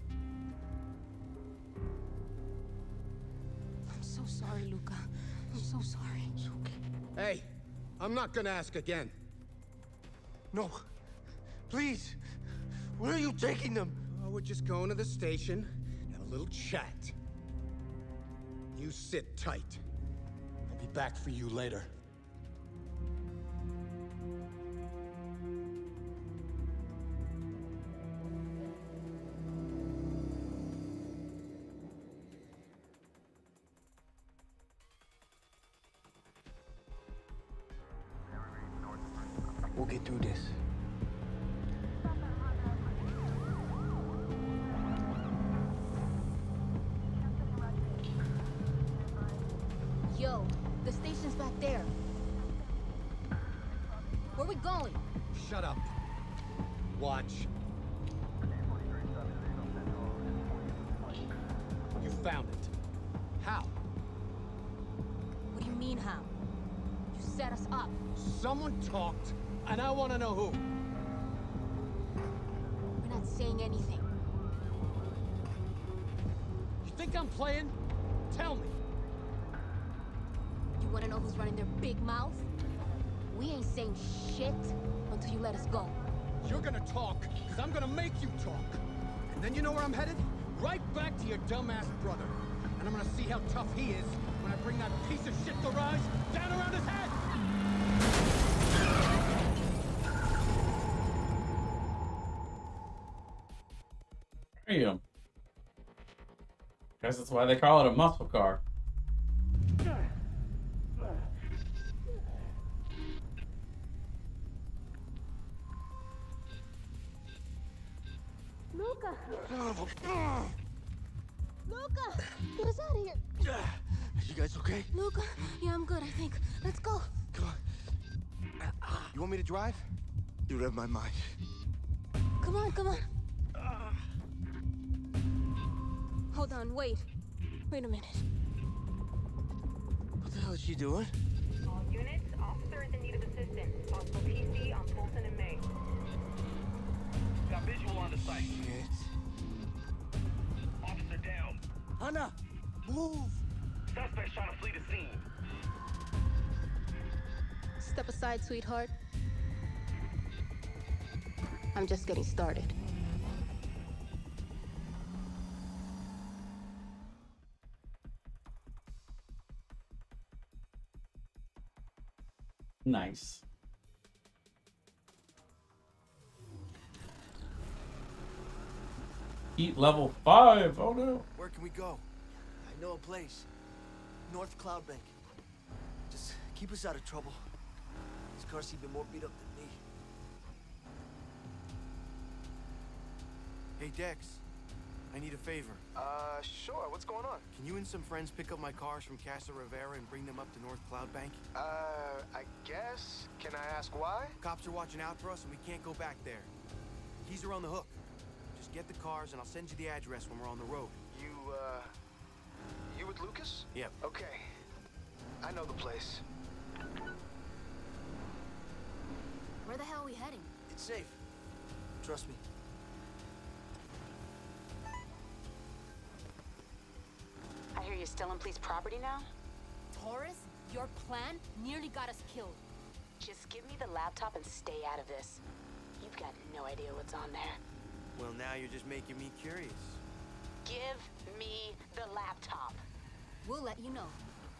I'm so sorry, Luca. I'm so sorry. It's okay. Hey, I'm not gonna ask again. No. Please. Where are you taking them? Oh, we're just going to the station, have a little chat. You sit tight. I'll be back for you later. We'll get through this. Yo, the station's back there. Where we going? Shut up. Watch. You found it. How? What do you mean, how? You set us up. Someone talked, and I want to know who. We're not saying anything. You think I'm playing? Tell me. You want to know who's running their big mouth? We ain't saying shit until you let us go. You're gonna talk, because I'm gonna make you talk. And then you know where I'm headed? Right back to your dumbass brother. And I'm gonna see how tough he is when I bring that piece of shit garage down around his head! Damn. Guess that's why they call it a muscle car. Luca! Luca! Get us out of here! You guys okay? Luca? Yeah, I'm good, I think. Let's go. Come on. You want me to drive? You read my mind. Come on, come on. Hold on, wait. Wait a minute. What the hell is she doing? All units, officer is in need of assistance. Possible PC on Polson and May. Got visual on the site. Shit. Officer down. Hannah, move! Suspect's trying to flee the scene. Step aside, sweetheart. I'm just getting started. Nice. Heat level 5. Oh no. Where can we go? I know a place. North Cloud Bank. Just keep us out of trouble. This car's even more beat up than me. Hey, Dex. I need a favor. Sure. What's going on? Can you and some friends pick up my cars from Casa Rivera and bring them up to North Cloud Bank? I guess. Can I ask why? Cops are watching out for us and we can't go back there. Keys are on the hook. Just get the cars and I'll send you the address when we're on the road. You with Lucas? Yep. Okay. I know the place. Where the hell are we heading? It's safe. Trust me. I hear you're still on police property now? Taurus, your plan nearly got us killed. Just give me the laptop and stay out of this. You've got no idea what's on there. Well, now you're just making me curious. Give me the laptop. We'll let you know.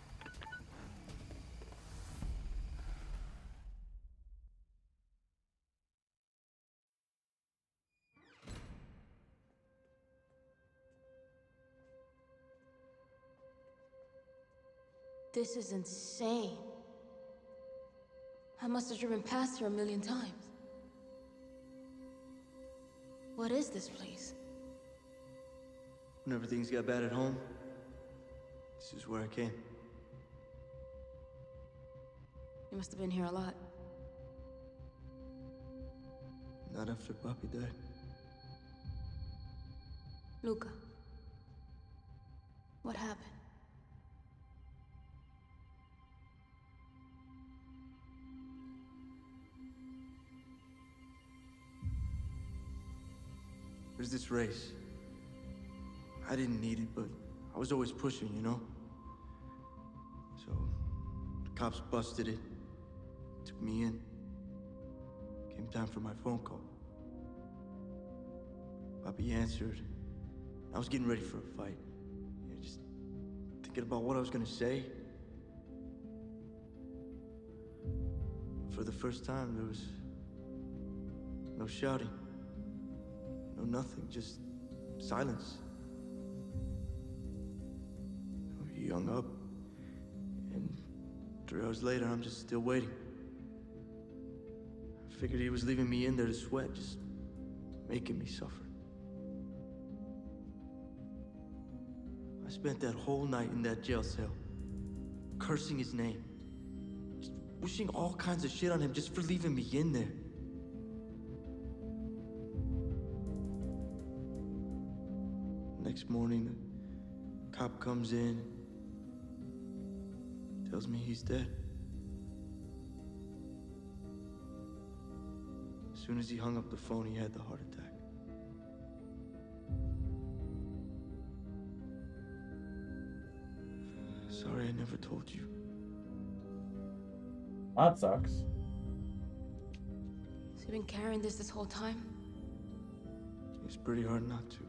This is insane. I must have driven past here 1,000,000 times. What is this place? When everything's got bad at home, this is where I came. You must have been here a lot. Not after Papi died. Luca. What happened? There's this race. I didn't need it, but I was always pushing, you know? So, the cops busted it, took me in. Came time for my phone call. Papi answered. I was getting ready for a fight. You know, just thinking about what I was gonna say. For the first time, there was no shouting. No nothing, just silence. He hung up, and 3 hours later, I'm just still waiting. I figured he was leaving me in there to sweat, just making me suffer. I spent that whole night in that jail cell, cursing his name, just wishing all kinds of shit on him just for leaving me in there. Next morning, the cop comes in, tells me he's dead. As soon as he hung up the phone, he had the heart attack. Sorry I never told you. That sucks. So you've been carrying this whole time? It's pretty hard not to.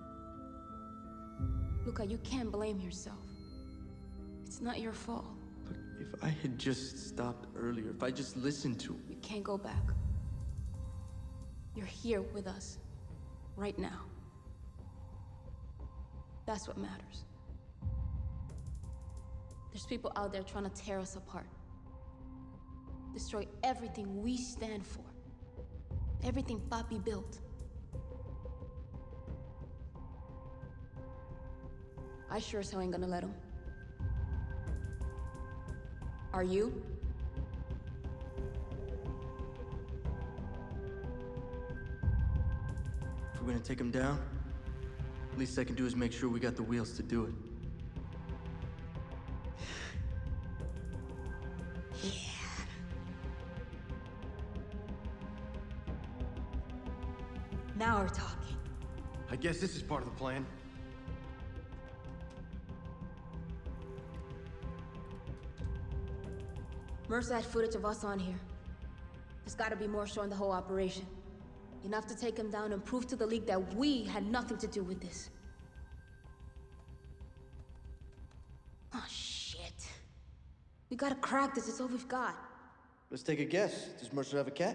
Luca, you can't blame yourself. It's not your fault. Look, if I had just stopped earlier, if I just listened to him... You can't go back. You're here with us. Right now. That's what matters. There's people out there trying to tear us apart. Destroy everything we stand for. Everything Papi built. I sure as hell ain't gonna let him. Are you? If we're gonna take him down, least I can do is make sure we got the wheels to do it. Now we're talking. I guess this is part of the plan. Mercer had footage of us on here. There's gotta be more showing the whole operation. Enough to take him down and prove to the League that we had nothing to do with this. Oh, shit. We gotta crack this. It's all we've got. Let's take a guess. Does Mercer have a cat?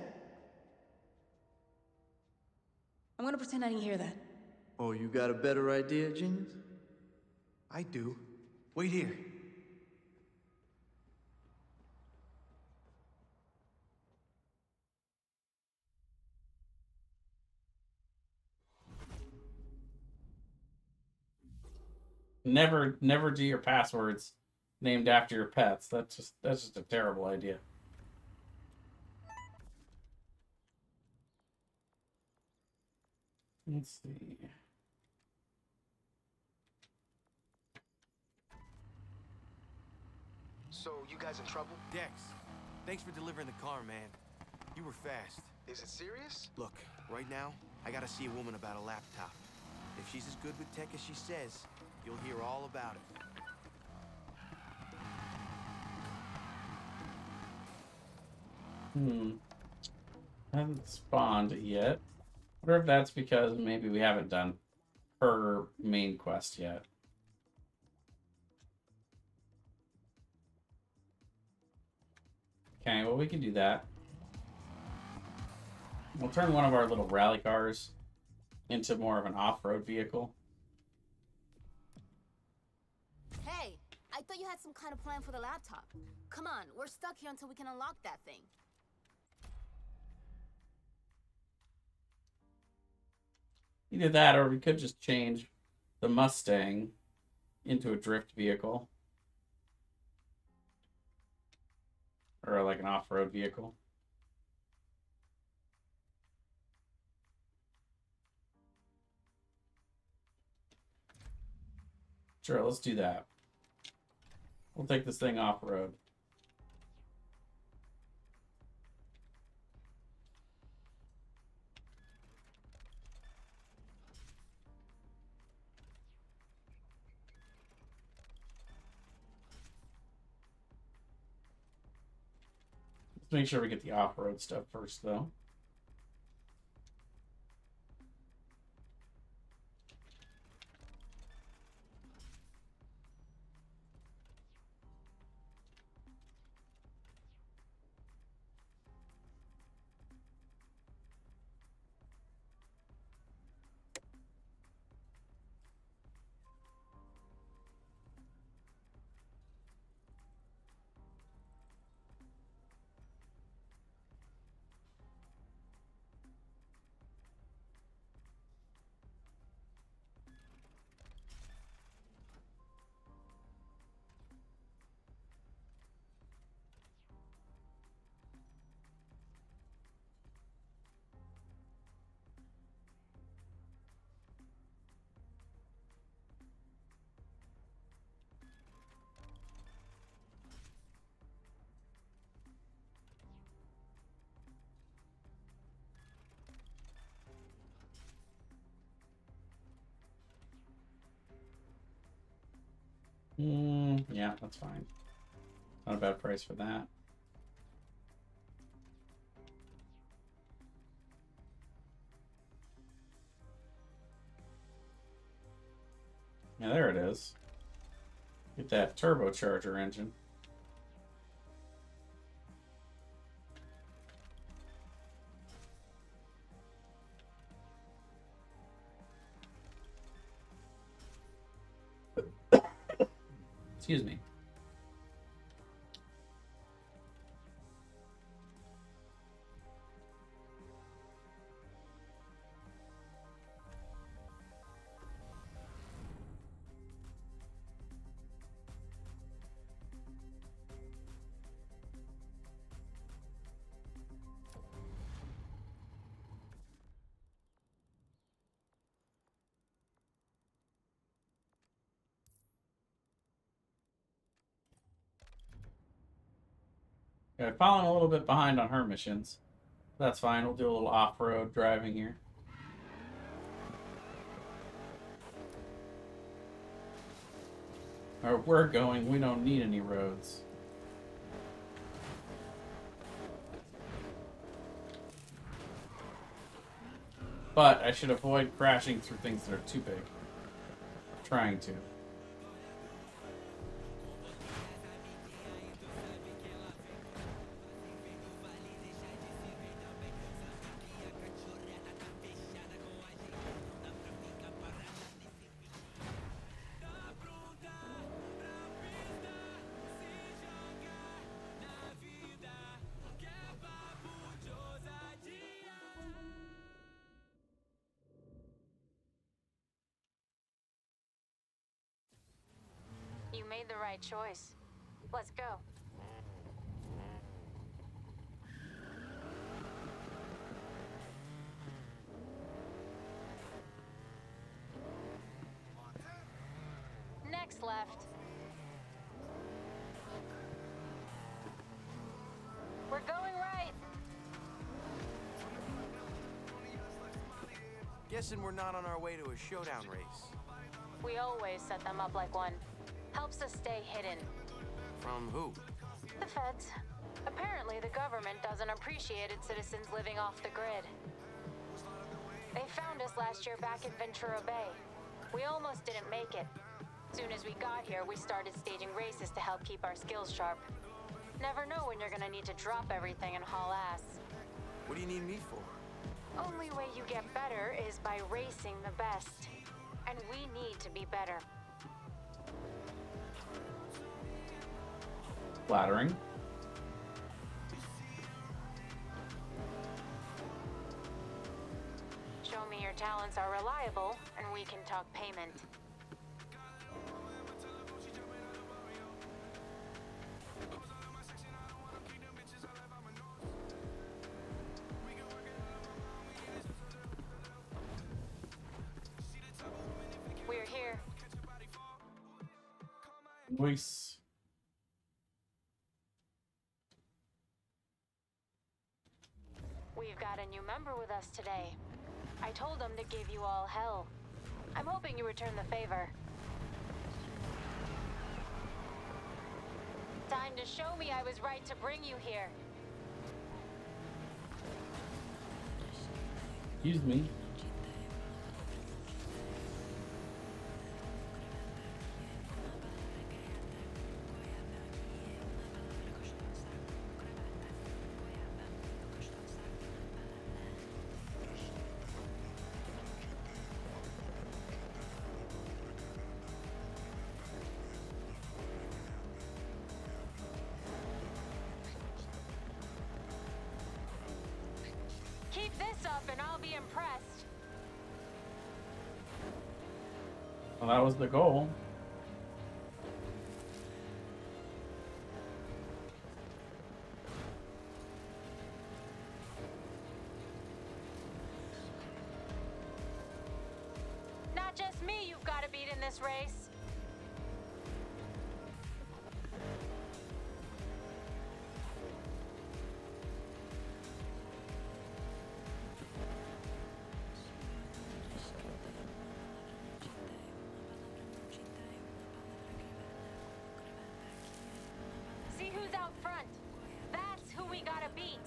I'm gonna pretend I didn't hear that. Oh, you got a better idea, genius? I do. Wait here. Never do your passwords named after your pets. That's just a terrible idea. Let's see. So, you guys in trouble? Dex, thanks for delivering the car, man. You were fast. Is it serious? Look, right now, I gotta see a woman about a laptop. If she's as good with tech as she says, you'll hear all about it. Hasn't spawned yet. I wonder if that's because maybe we haven't done her main quest yet. Okay, well, we can do that. We'll turn one of our little rally cars into more of an off-road vehicle. Hey, I thought you had some kind of plan for the laptop. Come on, we're stuck here until we can unlock that thing. Either that, or we could just change the Mustang into a drift vehicle. Or like an off-road vehicle. Sure, let's do that. We'll take this thing off-road. Let's make sure we get the off-road stuff first, though. Yeah, that's fine. Not a bad price for that. Yeah, there it is. Get that turbocharger engine. Excuse me. Okay, falling a little bit behind on her missions. That's fine. We'll do a little off-road driving here. Where we're going, we don't need any roads. But I should avoid crashing through things that are too big. I'm trying to. You made the right choice. Let's go. Next left. We're going right. Guessing we're not on our way to a showdown race. We always set them up like one. Helps us stay hidden. From who? The feds. Apparently, the government doesn't appreciate its citizens living off the grid. They found us last year back in Ventura Bay. We almost didn't make it. Soon as we got here, we started staging races to help keep our skills sharp. Never know when you're gonna need to drop everything and haul ass. What do you need me for? Only way you get better is by racing the best. And we need to be better. Flattering. Show me your talents are reliable, and we can talk payment. We're here. Voice. We've got a new member with us today. I told them to give you all hell. I'm hoping you return the favor. Time to show me I was right to bring you here. Excuse me. Keep this up and I'll be impressed. Well, that was the goal. Not just me you've got to beat in this race. See who's out front. That's who we gotta beat.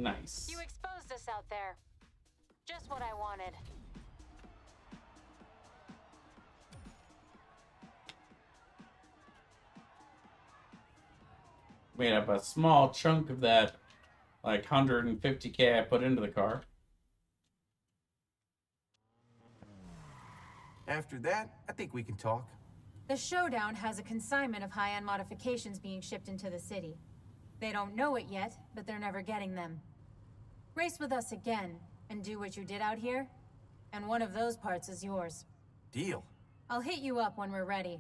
Nice. You exposed us out there. Just what I wanted. Made up a small chunk of that, like 150K I put into the car. After that, I think we can talk. The Showdown has a consignment of high-end modifications being shipped into the city. They don't know it yet, but they're never getting them. Race with us again, and do what you did out here, and one of those parts is yours. Deal. I'll hit you up when we're ready.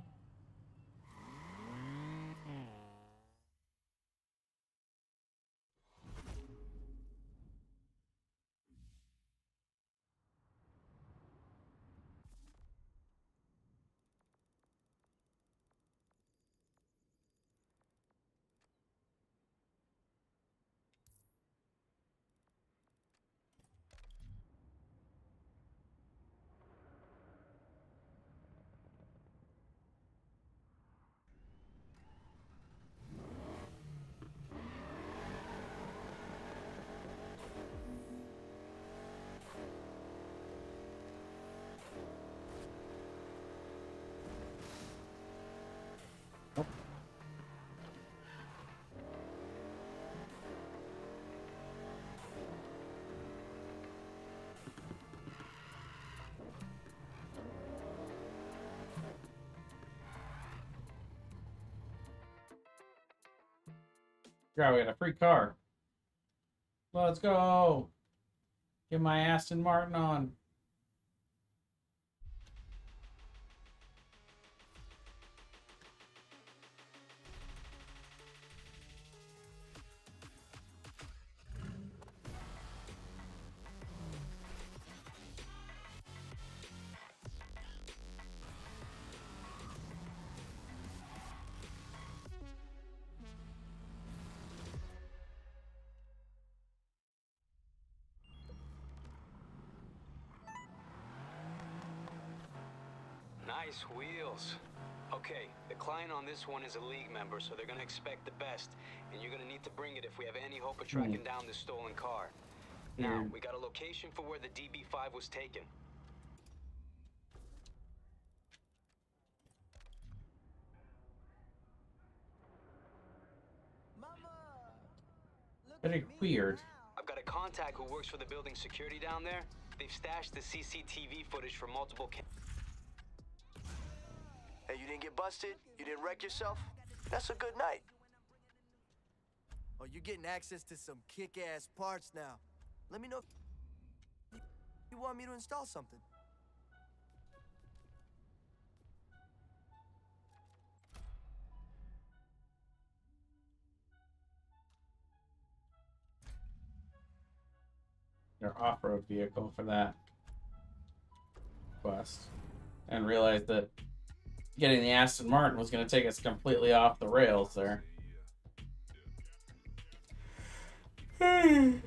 Yeah, we got a free car. Let's go. Get my Aston Martin on. Nice wheels. Okay, the client on this one is a League member, so they're gonna expect the best, and you're gonna need to bring it if we have any hope of tracking down this stolen car. Now, we got a location for where the DB5 was taken. Pretty weird. I've got a contact who works for the building security down there. They've stashed the CCTV footage for multiple Hey, you didn't get busted? You didn't wreck yourself? That's a good night. Oh, you're getting access to some kick-ass parts now. Let me know if you want me to install something. Your off-road vehicle for that quest. And realized that getting the Aston Martin was going to take us completely off the rails there. Oh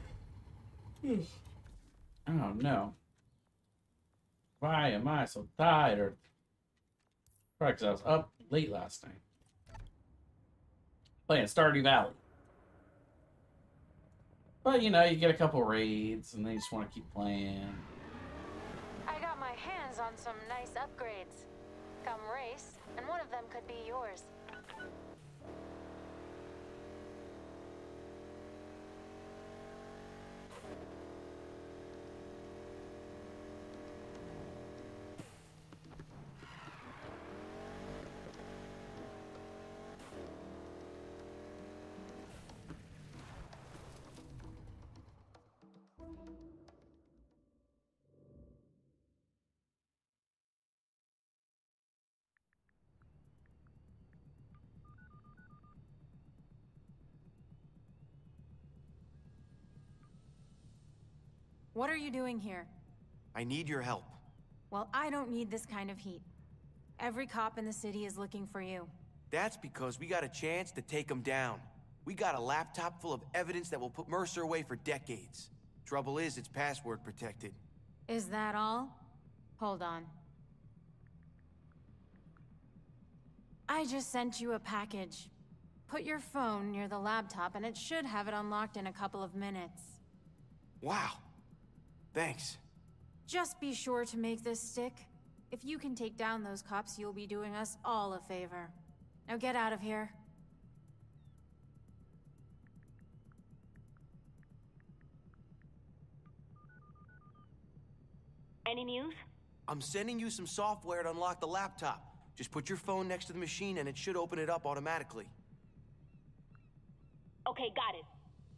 no. Why am I so tired? Probably because I was up late last night. Playing Stardew Valley. But you know, you get a couple raids and then you just want to keep playing. I got my hands on some nice upgrades. Come race, and one of them could be yours. What are you doing here? I need your help. Well, I don't need this kind of heat. Every cop in the city is looking for you. That's because we got a chance to take them down. We got a laptop full of evidence that will put Mercer away for decades. Trouble is, it's password protected. Is that all? Hold on. I just sent you a package. Put your phone near the laptop and it should have it unlocked in a couple of minutes. Wow. Thanks. Just be sure to make this stick. If you can take down those cops, you'll be doing us all a favor. Now get out of here. Any news? I'm sending you some software to unlock the laptop. Just put your phone next to the machine and it should open it up automatically. Okay, got it.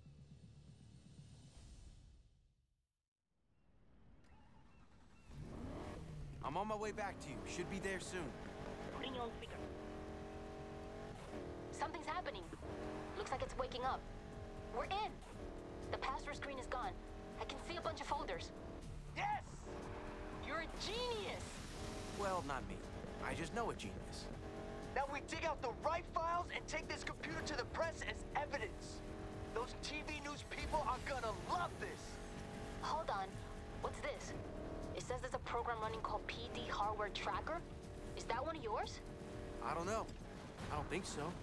I'm on my way back to you. Should be there soon. Putting you on speaker. Something's happening. Looks like it's waking up. We're in. The password screen is gone. I can see a bunch of folders. Yes! You're a genius! Well, not me. I just know a genius. Now we dig out the right files and take this computer to the press as evidence. Those TV news people are gonna love this. Hold on. What's this? It says there's a program running called PD Hardware Tracker. Is that one of yours? I don't know. I don't think so.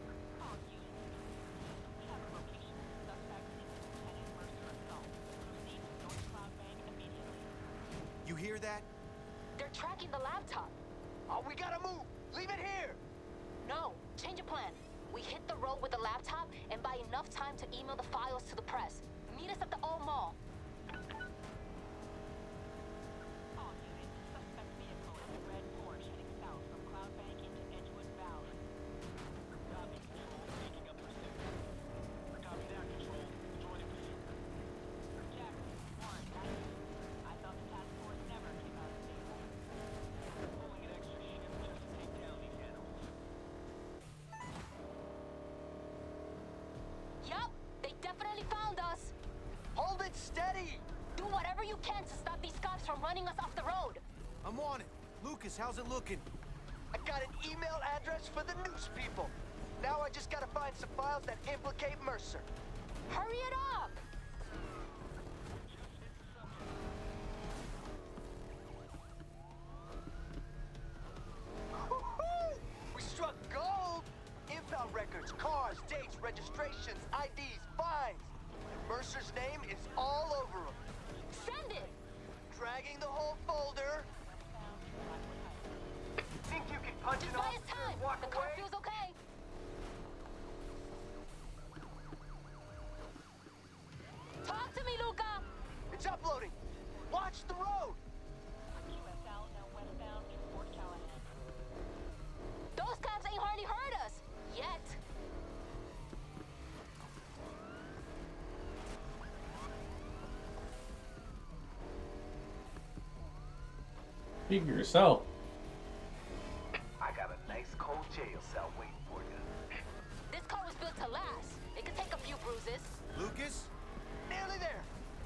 You hear that? They're tracking the laptop. Oh, we gotta move! Leave it here! No, change of plan. We hit the road with the laptop and buy enough time to email the files to the press. Meet us at the Old Mall. Definitely found us. Hold it steady. Do whatever you can to stop these cops from running us off the road. I'm on it. Lucas, how's it looking? I got an email address for the news people. Now I just gotta find some files that implicate Mercer. Hurry it up! We struck gold! Impound records, cars, dates, registrations, IDs, fines. Mercer's name is all over them. Send it! Dragging the whole folder. Think you can punch Just it buy off us time. and walk The away? car feels okay. Talk to me, Luca! It's uploading. Watch the road. Those cops ain't hardly heard us. Yet. Speak for yourself. I got a nice cold jail cell waiting for you. This car was built to last. It could take a few bruises. Lucas? Nearly there.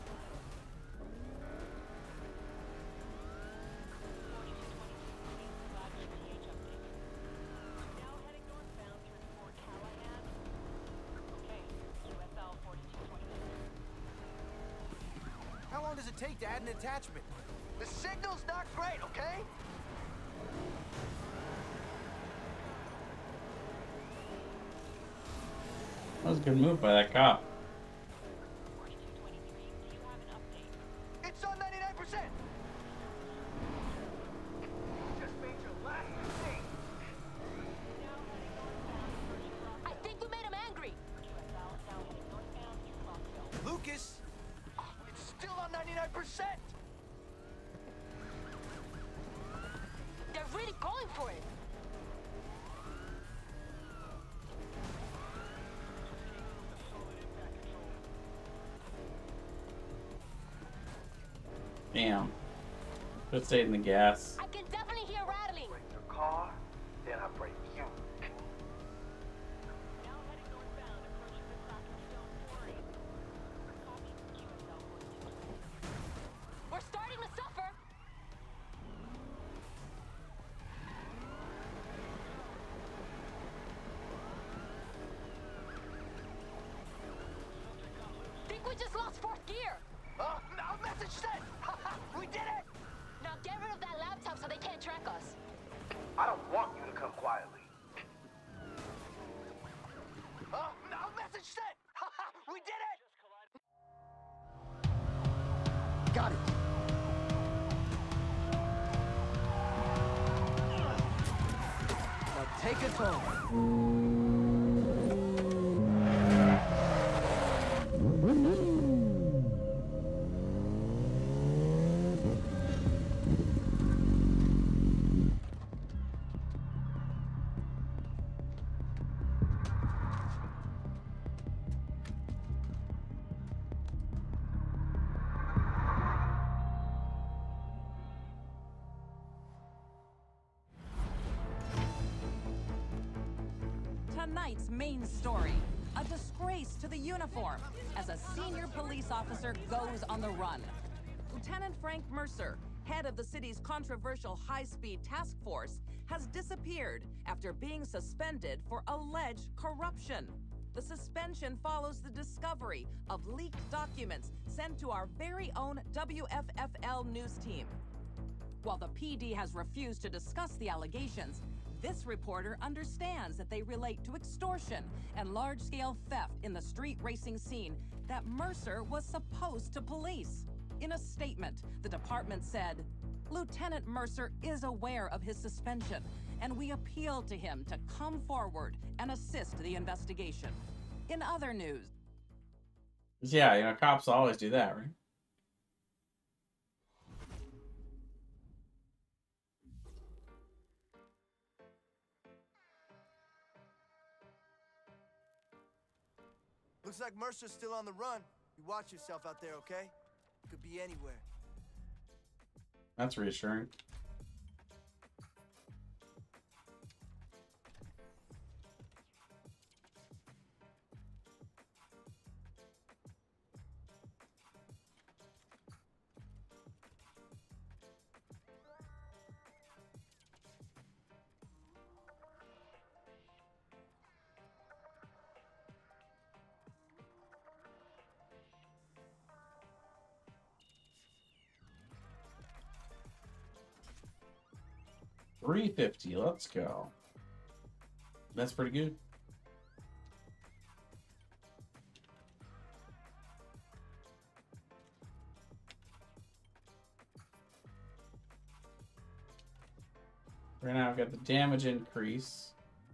How long does it take to add an attachment? The signal's not great, okay? That was a good move by that cop. It's on 99%. Just made your last mistake. I think we made him angry. Lucas? It's still on 99%. They're really going for it. Damn. Just stayed in the gas. I can definitely hear rattling. Break your car, then I break you. We're starting to suffer. Think we just lost fourth gear. Message sent. We did it. Now get rid of that laptop so they Take us home. Tonight's main story, a disgrace to the uniform as a senior police officer goes on the run. Lieutenant Frank Mercer, head of the city's controversial high-speed task force, has disappeared after being suspended for alleged corruption. The suspension follows the discovery of leaked documents sent to our very own WFFL news team. While the PD has refused to discuss the allegations, this reporter understands that they relate to extortion and large-scale theft in the street racing scene that Mercer was supposed to police. In a statement, the department said, "Lieutenant Mercer is aware of his suspension, and we appeal to him to come forward and assist the investigation." In other news... Yeah, you know, cops always do that, right? Looks like Mercer's still on the run. You watch yourself out there, okay? Could be anywhere. That's reassuring. $350. Let's go. That's pretty good. Right now I've got the damage increase.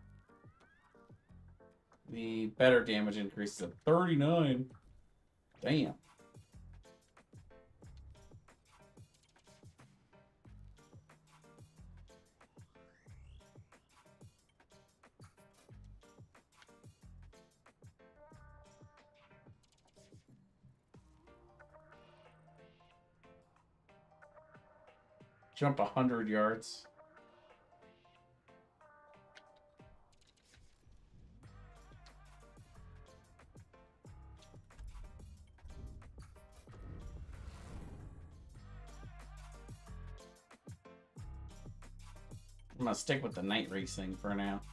The better damage increase is at 39. Damn. Jump 100 yards. I'm gonna stick with the night racing for now.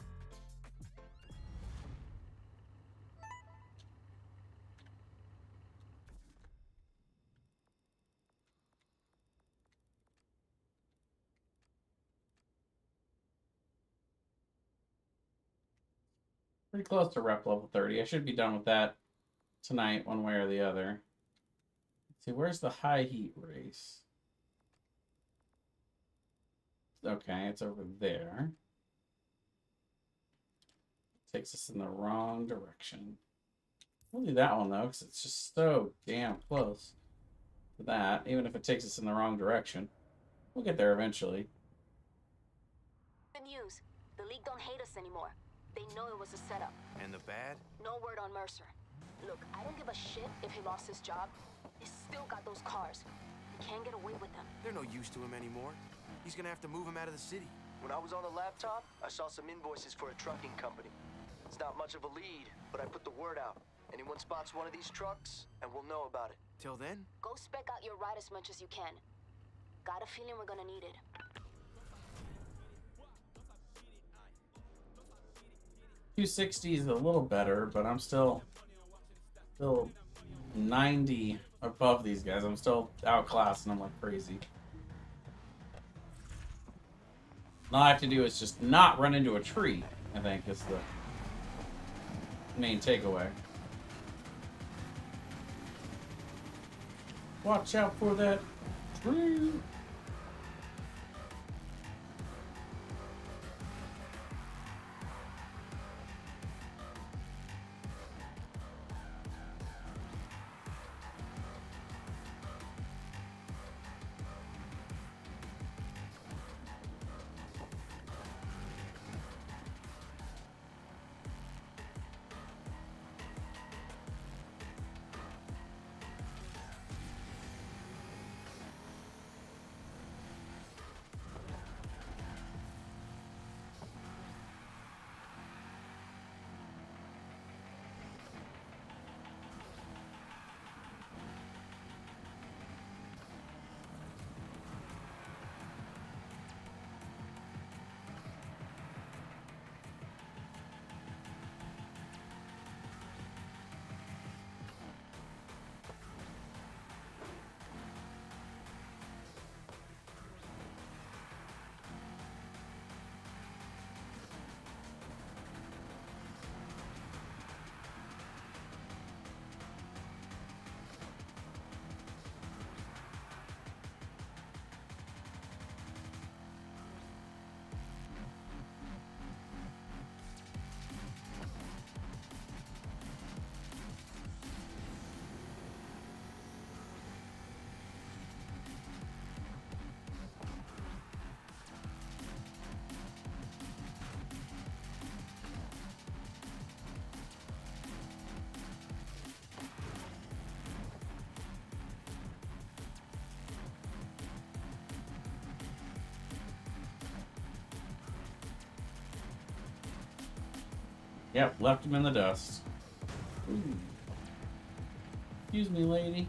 Pretty close to rep level 30. I should be done with that tonight, one way or the other. Let's see, where's the high heat race? Okay, it's over there. Takes us in the wrong direction. We'll do that one though, because it's just so damn close to that. Even if it takes us in the wrong direction, we'll get there eventually. The news. The League don't hate us anymore. They know it was a setup. And the bad? No word on Mercer. Look, I don't give a shit if he lost his job. He's still got those cars. He can't get away with them. They're no use to him anymore. He's gonna have to move him out of the city. When I was on the laptop, I saw some invoices for a trucking company. It's not much of a lead, but I put the word out. Anyone spots one of these trucks, and we'll know about it. Till then? Go spec out your ride as much as you can. Got a feeling we're gonna need it. $260 is a little better, but I'm still 90 above these guys. I'm still outclassed and I'm like crazy. All I have to do is just not run into a tree, I think is the main takeaway. Watch out for that tree. Yep, left him in the dust. Ooh. Excuse me, lady.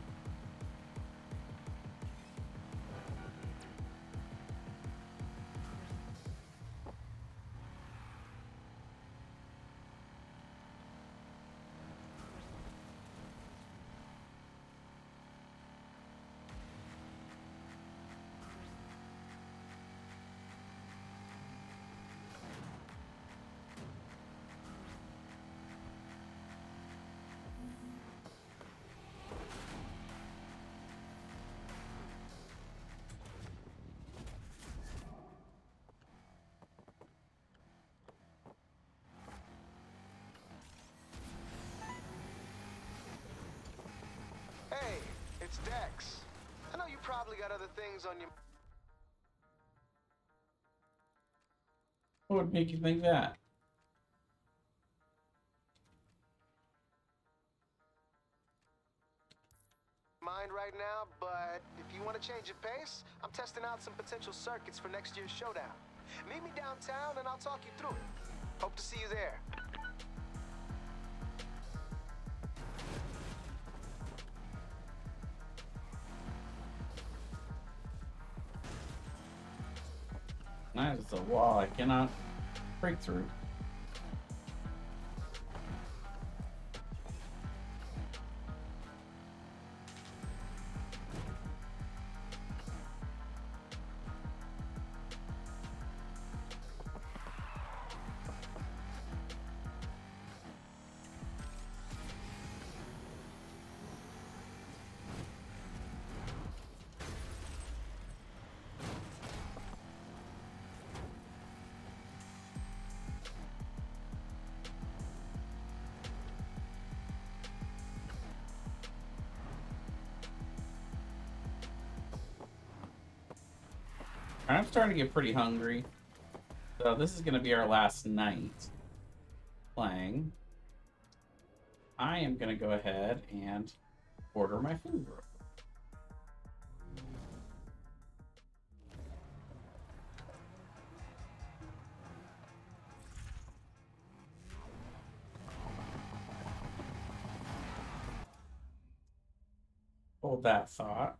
Hey, it's Dex. I know you probably got other things on your What would make you think that? mind right now, but if you want to change your pace, I'm testing out some potential circuits for next year's showdown. Meet me downtown and I'll talk you through it. Hope to see you there. That is a wall I cannot break through. I'm starting to get pretty hungry. So this is going to be our last night playing. I am going to go ahead and order my food real quick. Hold that thought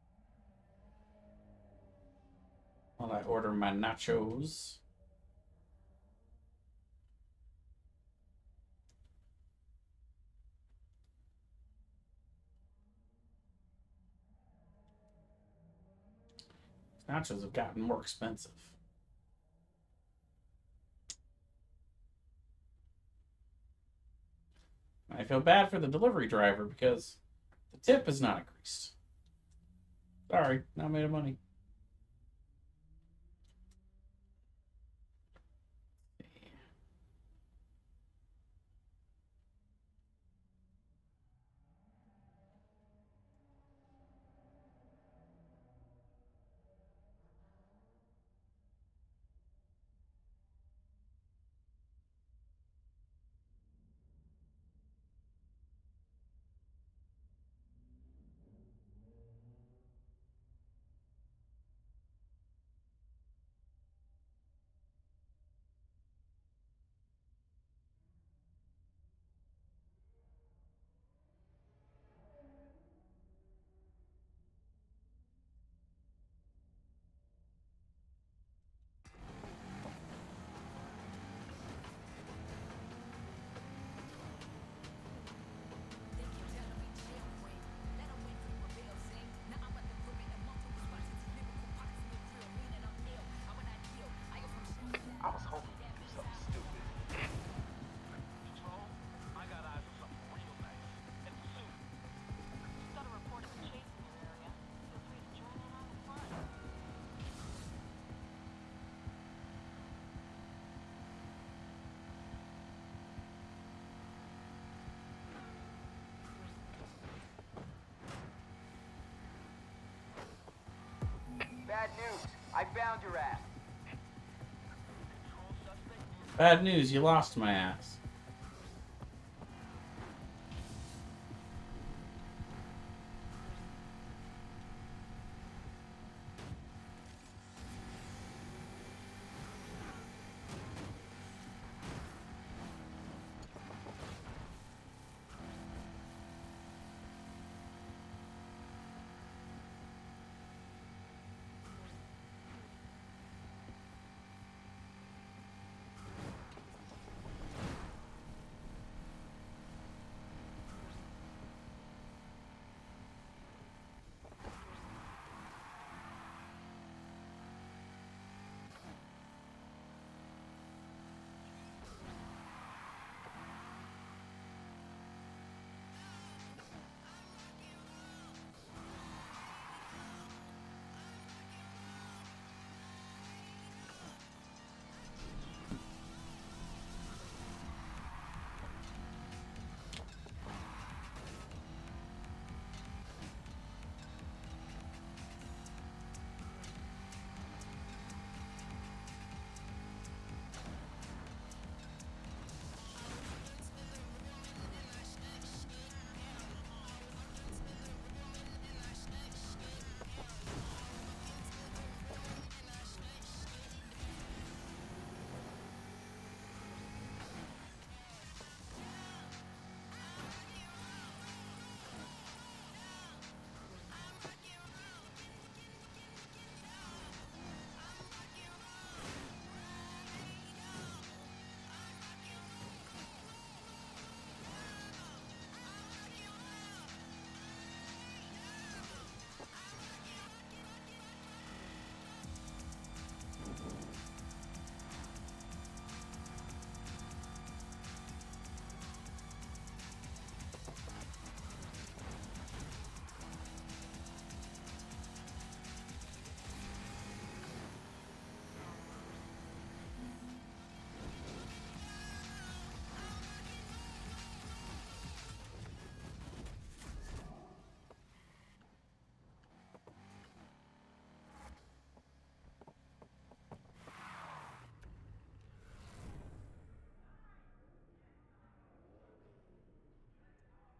while I order my nachos. Nachos have gotten more expensive. I feel bad for the delivery driver because the tip is not increased. Sorry, not made of money. I was hoping you'd do something stupid. Patrol, I got eyes on something real nice. And soon. Got a report of a chase in your area. Feel free to join in on the fun. Bad news. I found your ass. Bad news, you lost my ass.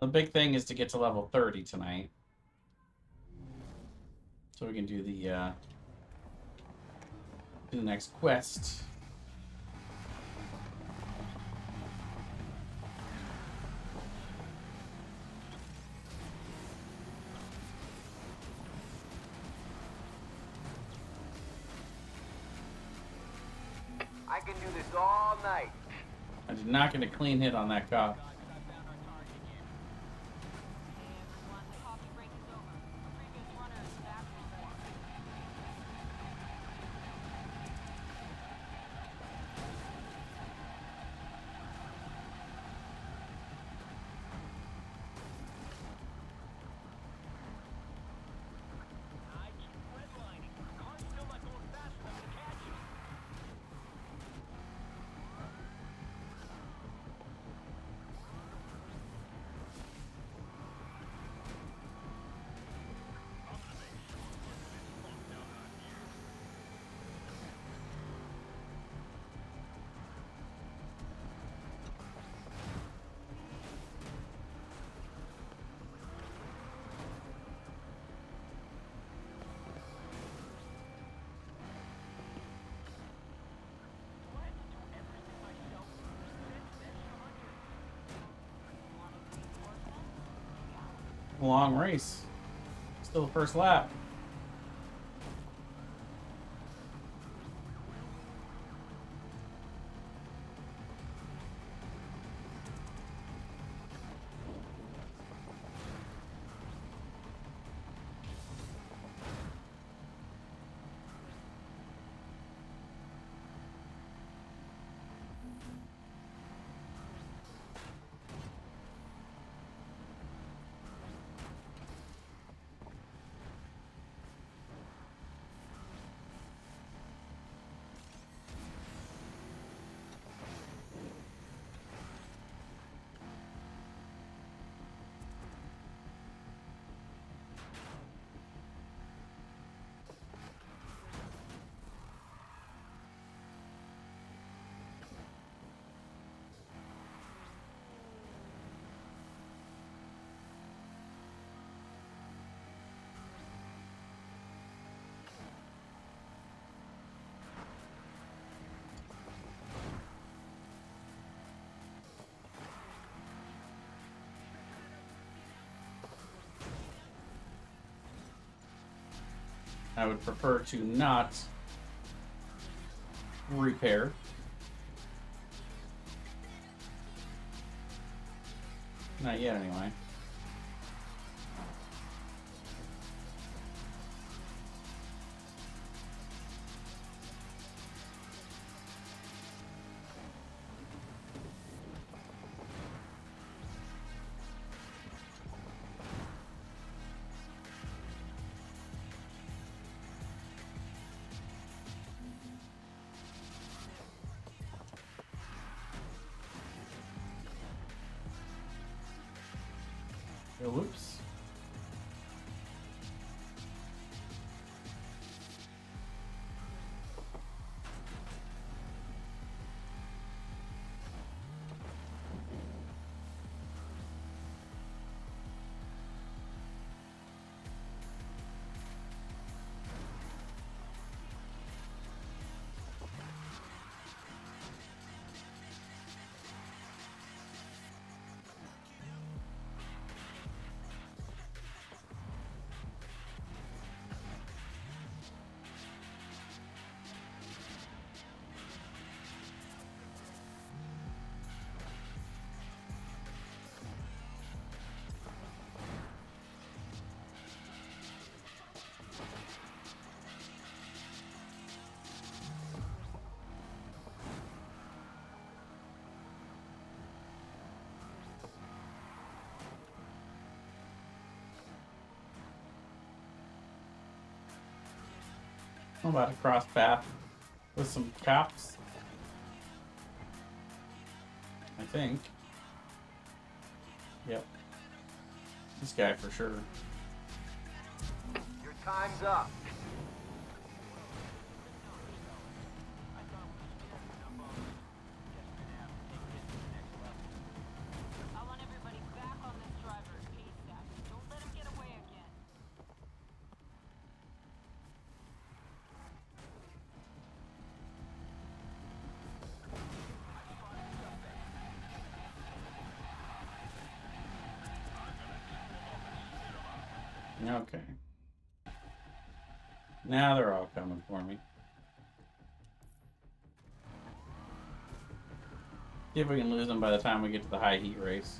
The big thing is to get to level 30 tonight. So we can do the next quest. I can do this all night. I did not get a clean hit on that cop. Long race. Still the first lap. I would prefer to not repair. Not yet, anyway. Whoops. I'm about to cross path with some cops. I think. Yep. This guy for sure. Your time's up. I want everybody back on this drive Okay. Now they're all coming for me. See if we can lose them by the time we get to the high heat race.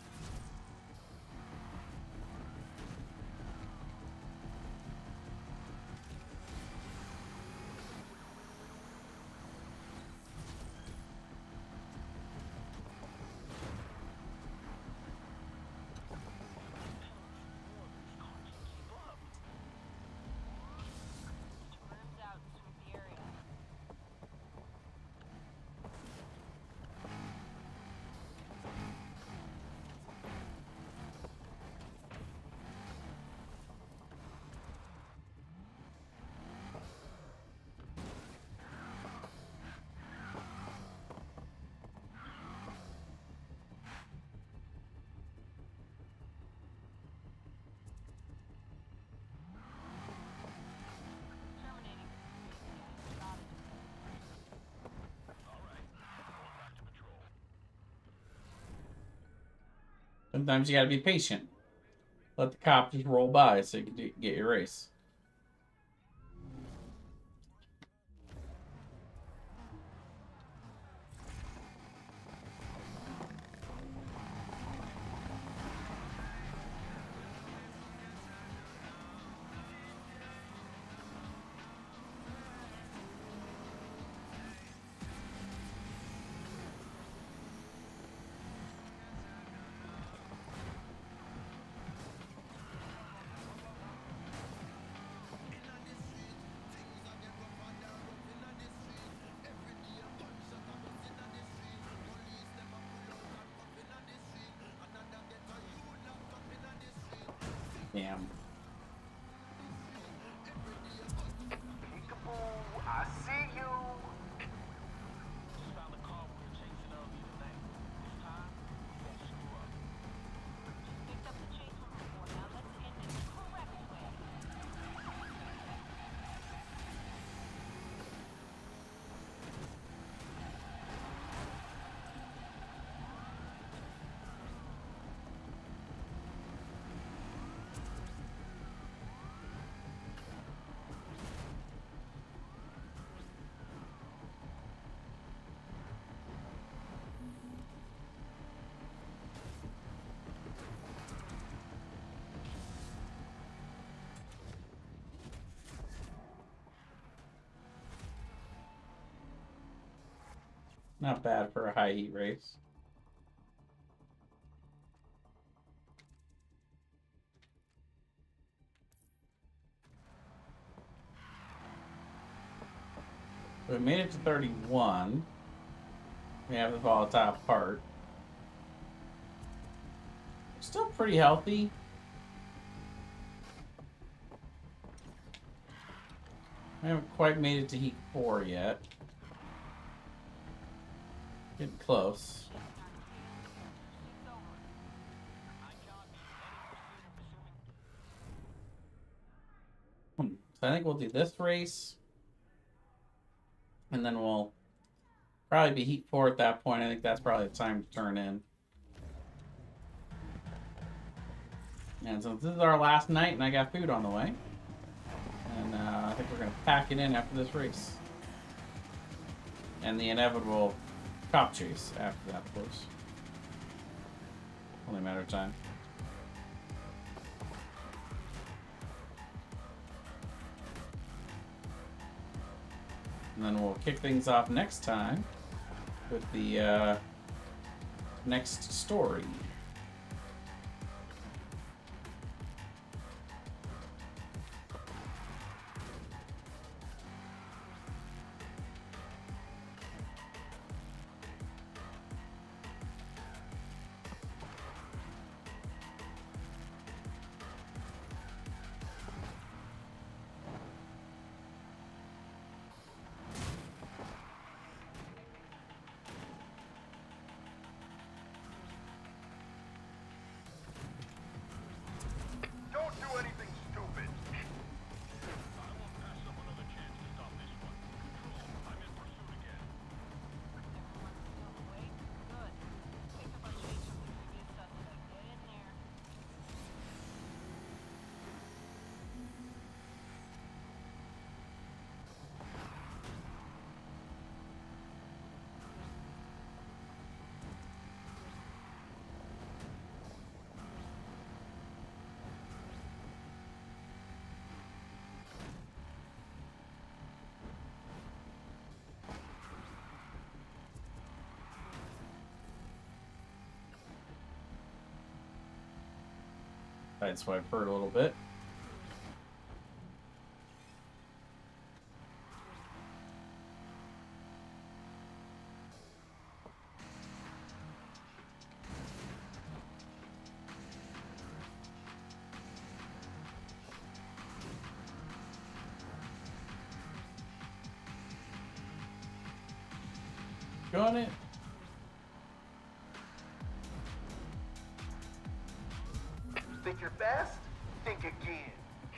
Sometimes you gotta be patient. Let the cop just roll by so you can get your race. Damn. I see you. Not bad for a high heat race. We made it to 31. We have the volatile part. Still pretty healthy. I haven't quite made it to heat 4 yet. Getting close. So I think we'll do this race. And then we'll probably be heat 4 at that point. I think that's probably the time to turn in. And so this is our last night, and I got food on the way. And I think we're going to pack it in after this race. And the inevitable cop chase after that, of course. Only a matter of time. And then we'll kick things off next time with the next story. Sideswipe hurt a little bit. Got it. Think you're fast? Think again.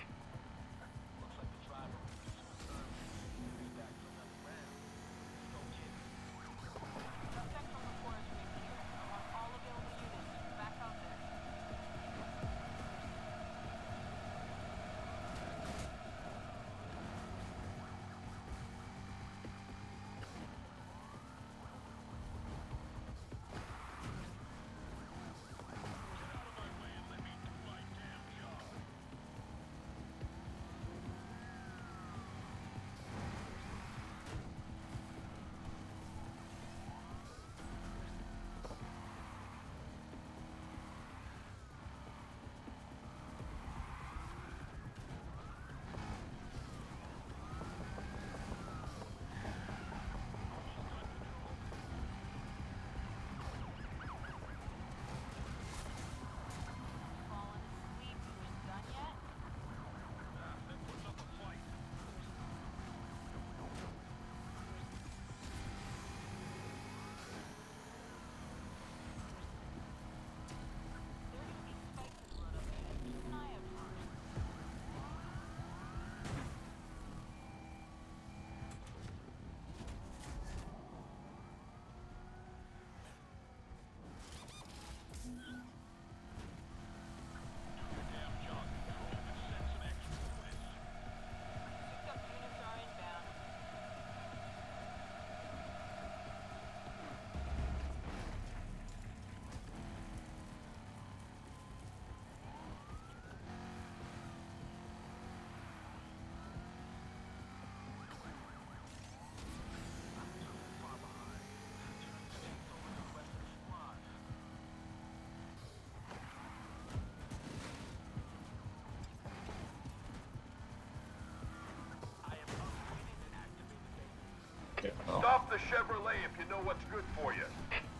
Stop the Chevrolet if you know what's good for you.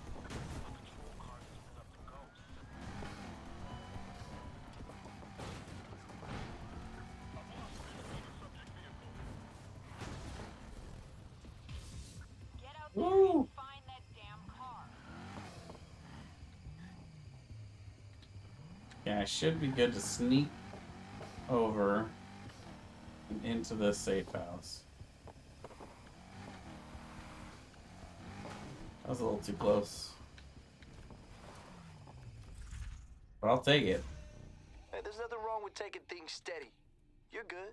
Woo! Yeah, I should be good to sneak over and into the safe house. That was a little too close. But I'll take it. Hey, there's nothing wrong with taking things steady. You're good.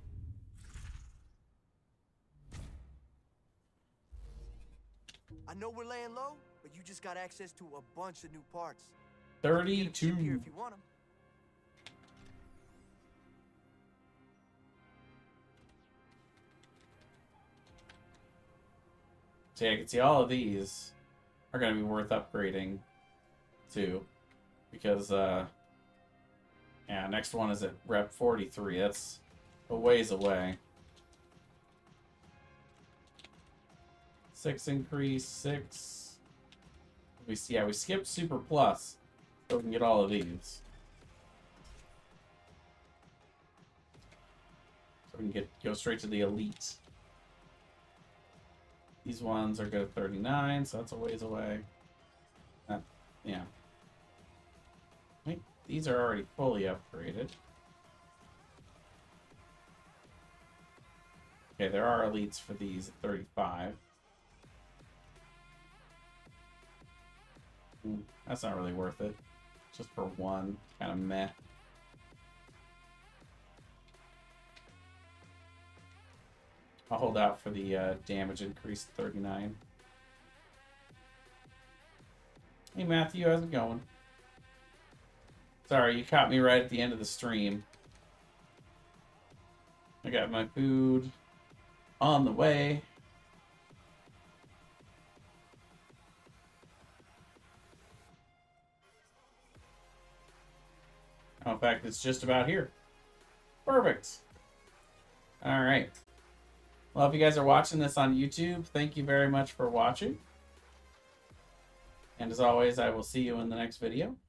I know we're laying low, but you just got access to a bunch of new parts. 32. Here if you want them. So yeah, I can see all of these are going to be worth upgrading too. Because, yeah, next one is at Rep 43. That's a ways away. 6 increase, 6. We see, yeah, we skipped Super Plus, so we can get all of these. So we can go straight to the Elite. These ones are good at 39, so that's a ways away. Yeah. I think these are already fully upgraded. Okay, there are elites for these at 35. That's not really worth it. Just for one, kind of meh. I'll hold out for the damage increase to 39. Hey Matthew, how's it going? Sorry, you caught me right at the end of the stream. I got my food on the way. Oh, in fact, it's just about here. Perfect. All right. Well, if you guys are watching this on YouTube, thank you very much for watching. And as always, I will see you in the next video.